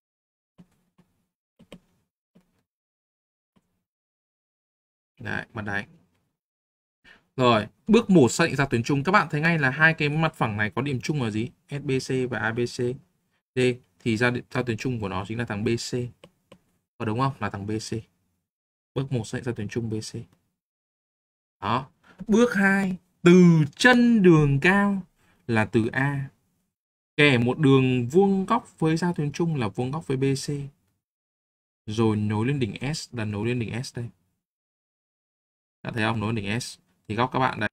Đấy, mặt đáy. Rồi, bước một xác định giao tuyến chung. Các bạn thấy ngay là hai cái mặt phẳng này có điểm chung là gì? ét bê xê và a bê xê đê. Thì giao, giao tuyến chung của nó chính là thằng bê xê. Có đúng không? Là thằng bê xê. Bước một xác định giao tuyến chung bê xê. Đó. Bước hai, từ chân đường cao là từ A. Kẻ một đường vuông góc với giao tuyến chung là vuông góc với bê xê. Rồi nối lên đỉnh S là nối lên đỉnh S đây. Đã thấy không? Nối lên đỉnh S. Thì góc các bạn đây.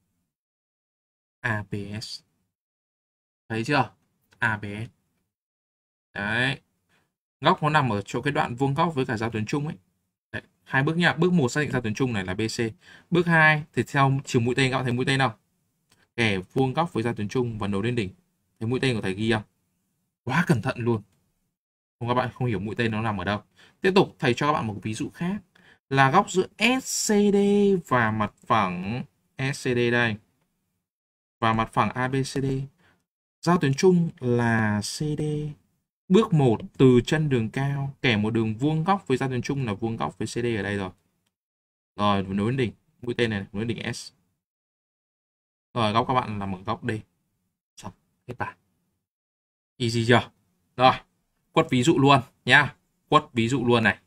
a bê ét. Thấy chưa? a bê ét. Đấy. Góc nó nằm ở chỗ cái đoạn vuông góc với cả giao tuyến chung ấy. Đấy. Hai bước nha. Bước một xác định giao tuyến chung này là bê xê. Bước hai thì theo chiều mũi tên, các bạn thấy mũi tên không? Kẻ vuông góc với giao tuyến chung và nối lên đỉnh. Thấy Thấy mũi tên của thầy ghi không? Quá cẩn thận luôn. Không, các bạn không hiểu mũi tên nó nằm ở đâu. Tiếp tục thầy cho các bạn một ví dụ khác là góc giữa ét xê đê và mặt phẳng ét xê đê đây và mặt phẳng a bê xê đê. Giao tuyến chung là xê đê. Bước một, từ chân đường cao kẻ một đường vuông góc với giao tuyến chung là vuông góc với xê đê ở đây rồi. Rồi nối đến đỉnh, mũi tên này nối đến đỉnh S. Rồi góc các bạn là một góc D. Xong, hết bài. Easy chưa? Rồi, quất ví dụ luôn nhá. Quất ví dụ luôn này.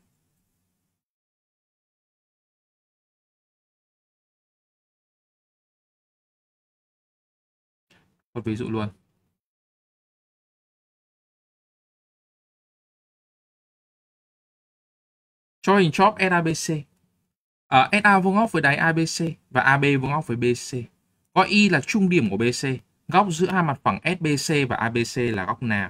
Quất ví dụ luôn. Cho hình chóp ét a bê xê. À, ét a vuông góc với đáy a bê xê và a bê vuông góc với bê xê. Có Y là trung điểm của bê xê. Góc giữa hai mặt phẳng ét bê xê và a bê xê là góc nào?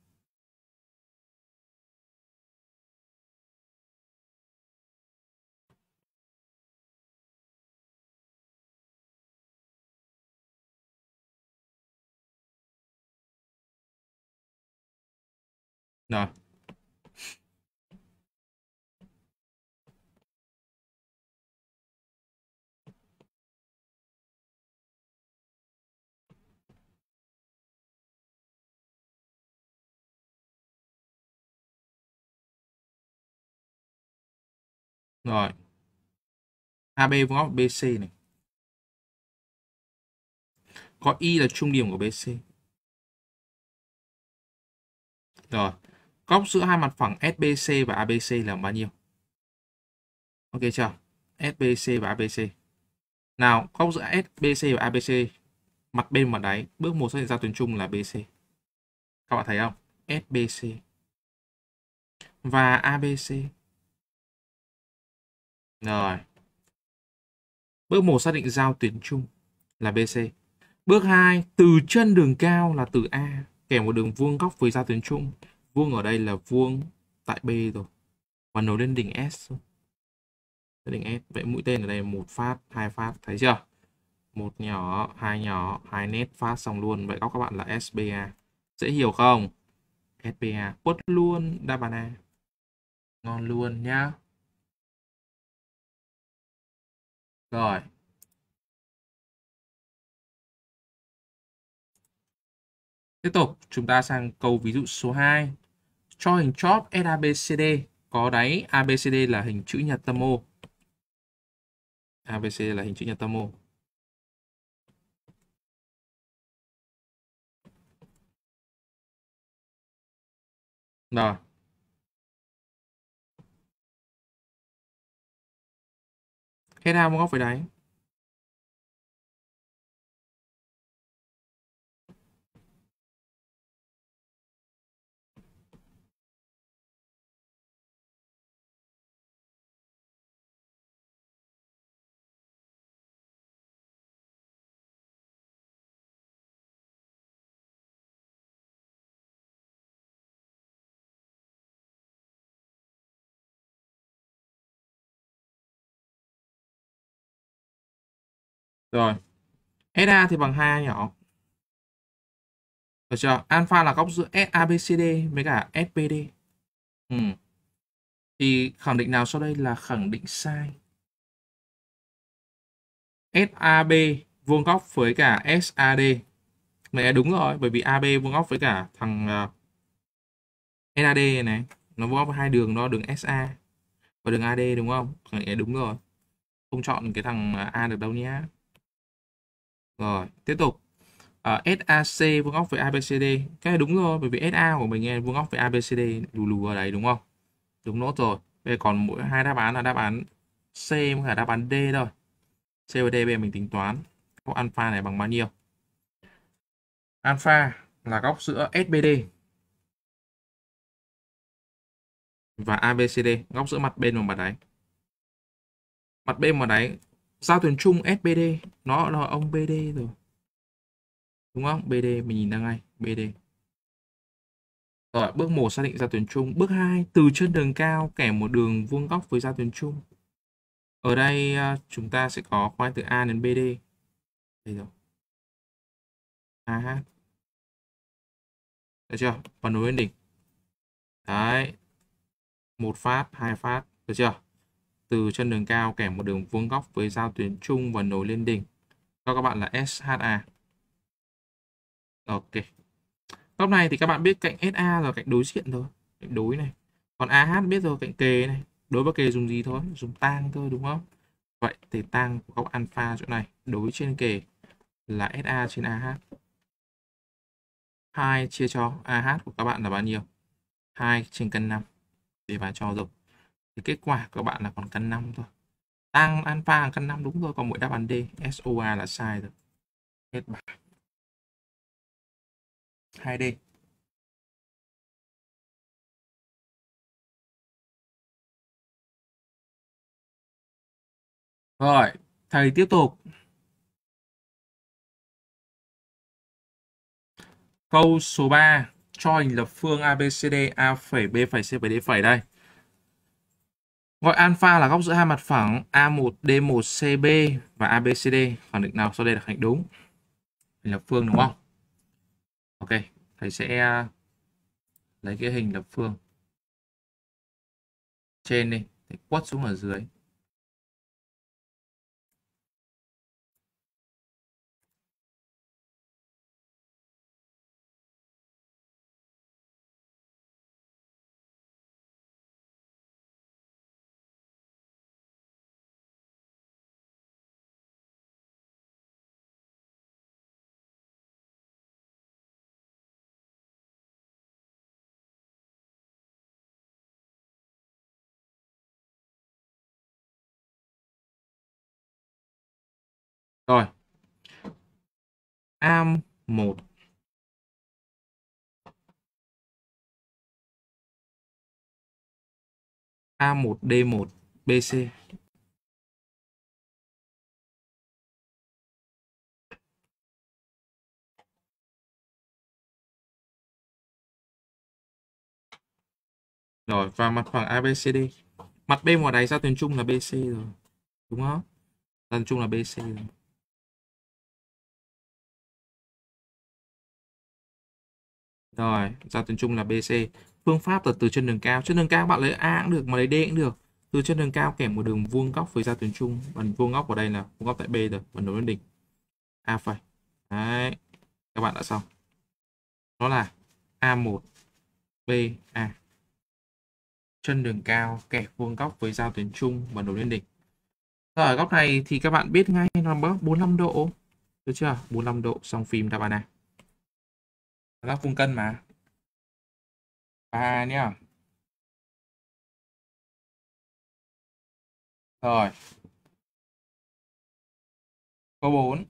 Rồi. Rồi. a bê vuông góc bê xê này. Có Y là trung điểm của bê xê. Rồi. Góc giữa hai mặt phẳng ét bê xê và a bê xê là bao nhiêu? Ok chưa? ét bê xê và a bê xê. Nào, góc giữa ét bê xê và a bê xê, mặt bên mặt đáy, bước một xác định giao tuyến chung là bê xê. Các bạn thấy không? ét bê xê và a bê xê. Rồi. Bước một xác định giao tuyến chung là bê xê. Bước hai, từ chân đường cao là từ A, kẻ một đường vuông góc với giao tuyến chung. Vuông ở đây là vuông tại B rồi. Và nối lên đỉnh S. Đỉnh S. Vậy mũi tên ở đây một phát, hai phát, thấy chưa? Một nhỏ, hai nhỏ, hai nét phát xong luôn. Vậy góc các bạn là ét bê a. Dễ hiểu không? ét bê a. Quất luôn đáp án A. Ngon luôn nhá. Rồi. Tiếp tục, chúng ta sang câu ví dụ số hai. Cho hình chóp ét a bê xê đê có đáy a bê xê đê là hình chữ nhật tâm O. a bê xê là hình chữ nhật tâm O. Rồi. ét a vuông góc với đáy. Rồi. ét a thì bằng hai nhỏ. Được chưa? Alpha là góc giữa a bê xê đê với cả ét pê đê. Ừ. Thì khẳng định nào sau đây là khẳng định sai? ét a bê vuông góc với cả ét a đê. Mẹ đúng rồi, bởi vì a bê vuông góc với cả thằng uh, ét a đê này, nó vuông góc với hai đường đó, đường ét a và đường a đê đúng không? Khẳng định đúng rồi. Không chọn cái thằng A được đâu nhá. Rồi, tiếp tục. Uh, ét a xê vuông góc với a bê xê đê. Cái này đúng rồi, bởi vì ét a của mình vuông góc với a bê xê đê lù lù ở đấy đúng không? Đúng nốt rồi. Bây giờ còn mỗi hai đáp án là đáp án C với cả đáp án D thôi. C và D bây giờ mình tính toán. Góc alpha này bằng bao nhiêu? Alpha là góc giữa ét bê đê và a bê xê đê, góc giữa mặt bên và mặt đáy. Mặt bên và đáy, giao tuyến chung ét bê đê, nó là ông bê đê rồi. Đúng không? bê đê mình nhìn ra ngay, bê đê. Rồi, bước một xác định giao tuyến chung. Bước hai, từ chân đường cao kẻ một đường vuông góc với giao tuyến chung. Ở đây chúng ta sẽ có khoanh từ A đến bê đê. Đây rồi. a hát. Được chưa? Và nối lên đỉnh. Đấy. Một phát, hai phát. Được chưa? Từ chân đường cao kèm một đường vuông góc với giao tuyến trung và nối lên đỉnh. Cho các bạn là ét hát a. Ok. Góc này thì các bạn biết cạnh ét a là cạnh đối diện thôi. Cạnh đối này. Còn a hát biết rồi, cạnh kề này. Đối với kề dùng gì thôi? Dùng tang thôi đúng không? Vậy thì tang của góc alpha chỗ này đối trên kề là ét a trên a hát. hai chia cho a hát của các bạn là bao nhiêu? hai trên căn năm. Để bà cho rồi. Thì kết quả của các bạn là còn căn năm thôi. Tang alpha là căn năm đúng rồi, còn mỗi đáp án D ét o a là sai rồi. Hết bài. hai D. Rồi, thầy tiếp tục. Câu số ba. Cho hình lập phương a bê xê đê, A phẩy, B phẩy, C phẩy, D phẩy đây. Gọi alpha là góc giữa hai mặt phẳng A một, D một, C B và a bê xê đê. Khẳng định nào sau đây là khẳng định đúng? Hình lập phương đúng không? Ok, thầy sẽ lấy cái hình lập phương trên đi, thầy quất xuống ở dưới. Rồi. A một A một, D một, B C. Rồi, và mặt phẳng a bê xê đê. Mặt bên ngoài đáy giao tuyến chung là bê xê rồi. Đúng không? Giao tuyến chung là bê xê rồi. Rồi, giao tuyến chung là bê xê. Phương pháp là từ chân đường cao. Chân đường cao bạn lấy A cũng được, mà lấy D cũng được. Từ chân đường cao kèm một đường vuông góc với giao tuyến chung. Và vuông góc ở đây là vuông góc tại B rồi. Và nối lên đỉnh. A phẩy. Đấy. Các bạn đã xong. Đó là A một, B, A. Chân đường cao kẹp vuông góc với giao tuyến chung và nối lên đỉnh. Rồi, ở góc này thì các bạn biết ngay là bốn mươi lăm độ. Được chưa? bốn mươi lăm độ, xong phim đáp án A. Góc vuông cân mà. A nhá. Rồi. Câu bốn.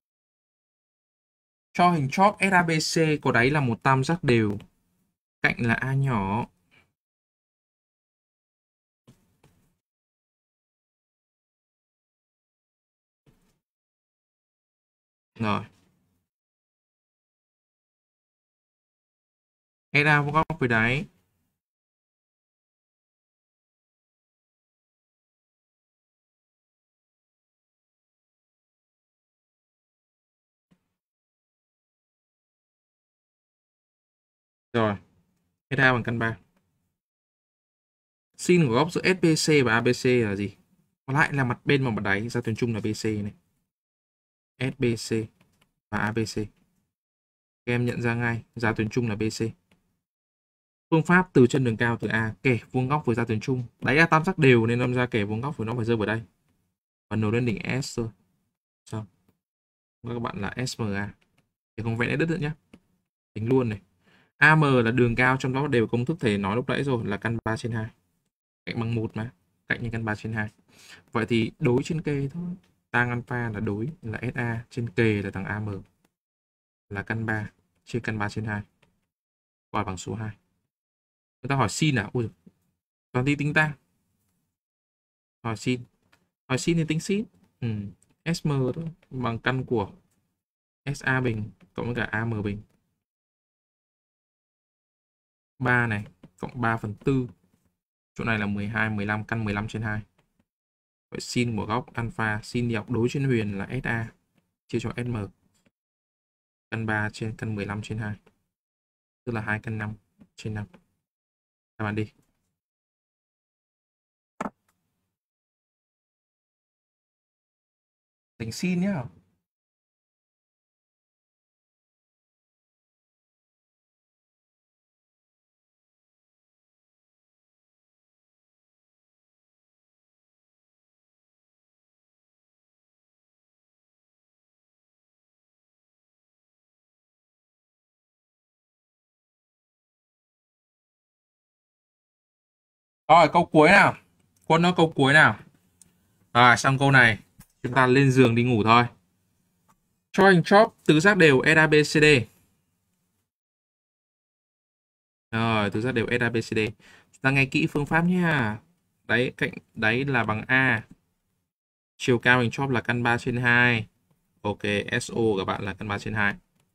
Cho hình chóp ét a bê xê có đáy là một tam giác đều. Cạnh là A nhỏ. Rồi. ét a vuông góc với đáy. Rồi. ét a bằng căn ba. Sin của góc giữa ét bê xê và a bê xê là gì? Còn lại là mặt bên và mặt đáy, giao tuyến chung là bê xê này. ét bê xê và a bê xê. Các em nhận ra ngay, giao tuyến chung là bê xê. Phương pháp từ chân đường cao từ A kẻ vuông góc với giao tuyến chung. Đáy A tam giác đều nên đâm ra kẻ vuông góc với nó phải rơi vào đây. Và nối lên đỉnh S thôi. Xong. Các bạn là ét em a. Thì không vẽ đất nữa nhé. Tính luôn này. a em là đường cao trong đó đều công thức thầy nói lúc nãy rồi là căn ba trên hai. Cạnh bằng một mà. Cạnh như căn ba trên hai. Vậy thì đối trên kề thôi. Tang alpha là đối là ét a. Trên kề là thằng a em. Là căn ba chia căn ba trên hai. Gọi bằng số hai. Người ta hỏi sin à? Ui, toàn đi tính tang. Hỏi sin. Hỏi sin thì tính sin. Ừ. ét em thôi. Bằng căn của ét a bình cộng với cả a em bình. ba này cộng ba phần tư. Chỗ này là mười hai, mười lăm, căn mười lăm trên hai. Vậy sin của góc alpha, sin đi học đối trên huyền là ét a chia cho ét em. Căn ba trên căn mười lăm trên hai. tức là hai căn năm trên năm. Các bạn đi. Tính sin nhá. Rồi câu cuối nào. Quân nó câu cuối nào. Rồi xong câu này chúng ta lên giường đi ngủ thôi. Cho hình chóp tứ giác đều ét a bê xê đê. Rồi tứ giác đều ét a bê xê đê. Chúng ta nghe kỹ phương pháp nha. Đấy cạnh đấy là bằng A. Chiều cao hình chóp là căn ba trên hai. Ok, ét ô các bạn là căn ba trên hai.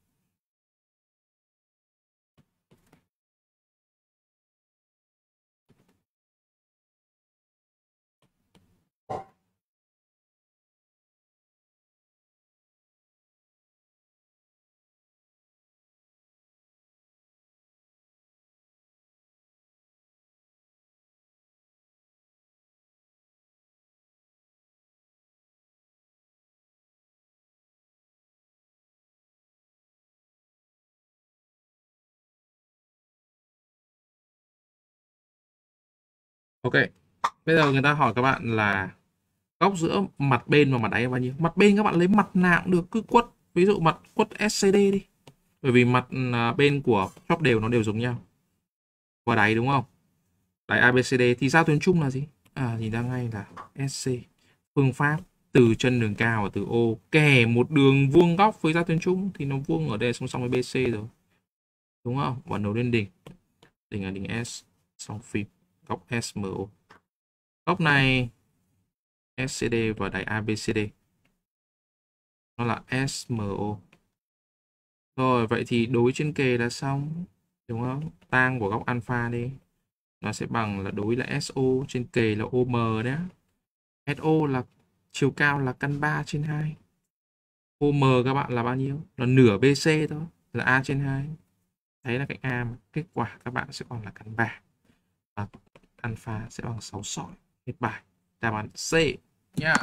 Ok, bây giờ người ta hỏi các bạn là góc giữa mặt bên và mặt đáy là bao nhiêu? Mặt bên các bạn lấy mặt nào cũng được, cứ quất. Ví dụ mặt quất ét xê đê đi. Bởi vì mặt bên của chóp đều nó đều giống nhau. Và đáy đúng không? Đáy a bê xê đê thì giao tuyến chung là gì? À thì đang ngay là ét xê. Phương pháp từ chân đường cao và từ O kẻ một đường vuông góc với giao tuyến chung thì nó vuông ở đây song song với bê xê rồi. Đúng không? Và nối lên đỉnh. Đỉnh là đỉnh S, song phim, góc ét em o. Góc này ét xê đê và đáy a bê xê đê nó là ét em o. Rồi vậy thì đối trên kề là xong, đúng không? Tang của góc alpha đi, nó sẽ bằng là đối là ét ô trên kề là ô em đấy. ét ô là chiều cao là căn ba trên hai. ô em các bạn là bao nhiêu? Là nửa bê xê thôi, là A trên hai. Đấy là cạnh A mà. Kết quả các bạn sẽ còn là căn ba. Và alpha sẽ bằng sáu sỏi. Hết bài. Đáp án C nhá.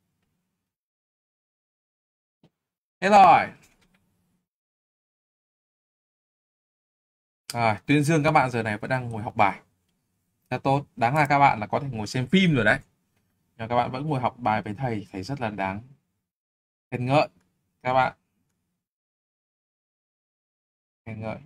Hết rồi. Rồi, tuyên dương các bạn giờ này vẫn đang ngồi học bài. Rất tốt. Đáng là các bạn là có thể ngồi xem phim rồi đấy. Nhưng các bạn vẫn ngồi học bài với thầy, thầy rất là đáng khen ngợi các bạn. Khen ngợi.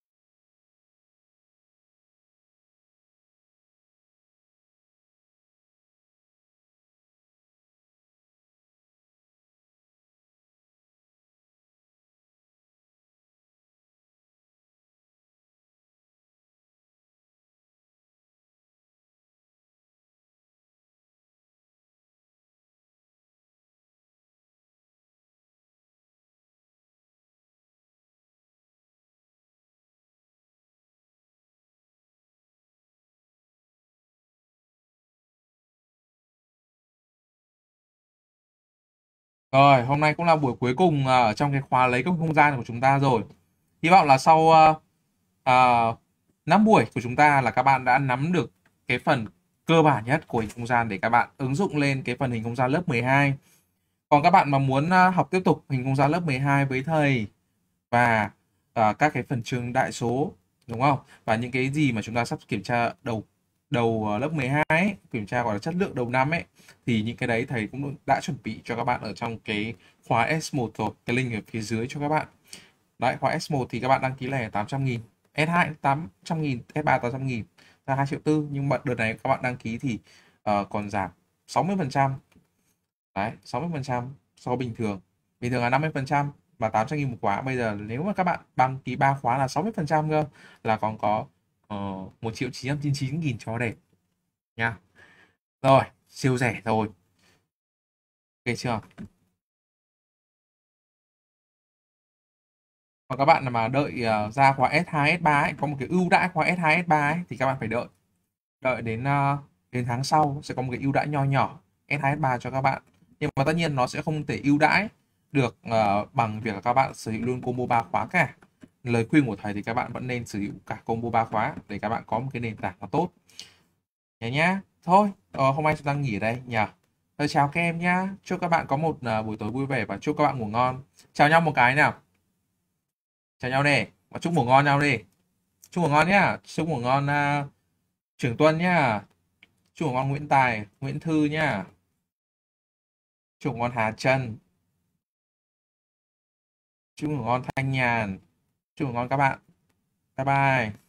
Rồi, hôm nay cũng là buổi cuối cùng ở trong cái khóa lấy công không gian của chúng ta rồi. Hy vọng là sau uh, uh, năm buổi của chúng ta là các bạn đã nắm được cái phần cơ bản nhất của hình không gian để các bạn ứng dụng lên cái phần hình không gian lớp mười hai. Còn các bạn mà muốn uh, học tiếp tục hình không gian lớp mười hai với thầy và uh, các cái phần chương đại số, đúng không? Và những cái gì mà chúng ta sắp kiểm tra đầu đầu lớp mười hai ấy, kiểm tra gọi là chất lượng đầu năm ấy, thì những cái đấy thầy cũng đã chuẩn bị cho các bạn ở trong cái khóa S một rồi, cái link ở phía dưới cho các bạn. Đấy, khóa S một thì các bạn đăng ký lẻ tám trăm nghìn, S hai tám trăm nghìn, S ba tám trăm nghìn, ra hai triệu tư. Nhưng mà đợt này các bạn đăng ký thì uh, còn giảm sáu mươi phần trăm. Đấy, sáu mươi phần trăm so bình thường. Bình thường là năm mươi phần trăm và tám trăm nghìn một khóa. Bây giờ nếu mà các bạn đăng ký ba khóa là sáu mươi phần trăm cơ, là còn có uh, một triệu chín trăm chín mươi chín nghìn cho đẹp nha. Rồi, siêu rẻ rồi. Ok chưa? Còn các bạn mà đợi uh, ra khóa S hai, S ba ấy, có một cái ưu đãi khóa S hai, S ba ấy, thì các bạn phải đợi. Đợi đến uh, đến tháng sau sẽ có một cái ưu đãi nho nhỏ S hai, S ba cho các bạn. Nhưng mà tất nhiên nó sẽ không thể ưu đãi được uh, bằng việc là các bạn sử dụng luôn combo ba khóa cả. lời khuyên của thầy thì các bạn vẫn nên sử dụng cả combo ba khóa để các bạn có một cái nền tảng nó tốt nhé nhá. Thôi ờ, hôm nay chúng ta nghỉ ở đây nhờ. Thôi chào các em nhá, chúc các bạn có một uh, buổi tối vui vẻ và chúc các bạn ngủ ngon. Chào nhau một cái nào, chào nhau đi và chúc ngủ ngon nhau đi. Chúc ngủ ngon nhá, chúc ngủ ngon uh, Trường Tuân nhá, chúc ngủ ngon Nguyễn Tài, Nguyễn Thư nhá, chúc ngủ ngon Hà Trân, chúc ngủ ngon Thanh Nhàn, chúc ngủ ngon các bạn. Bye bye.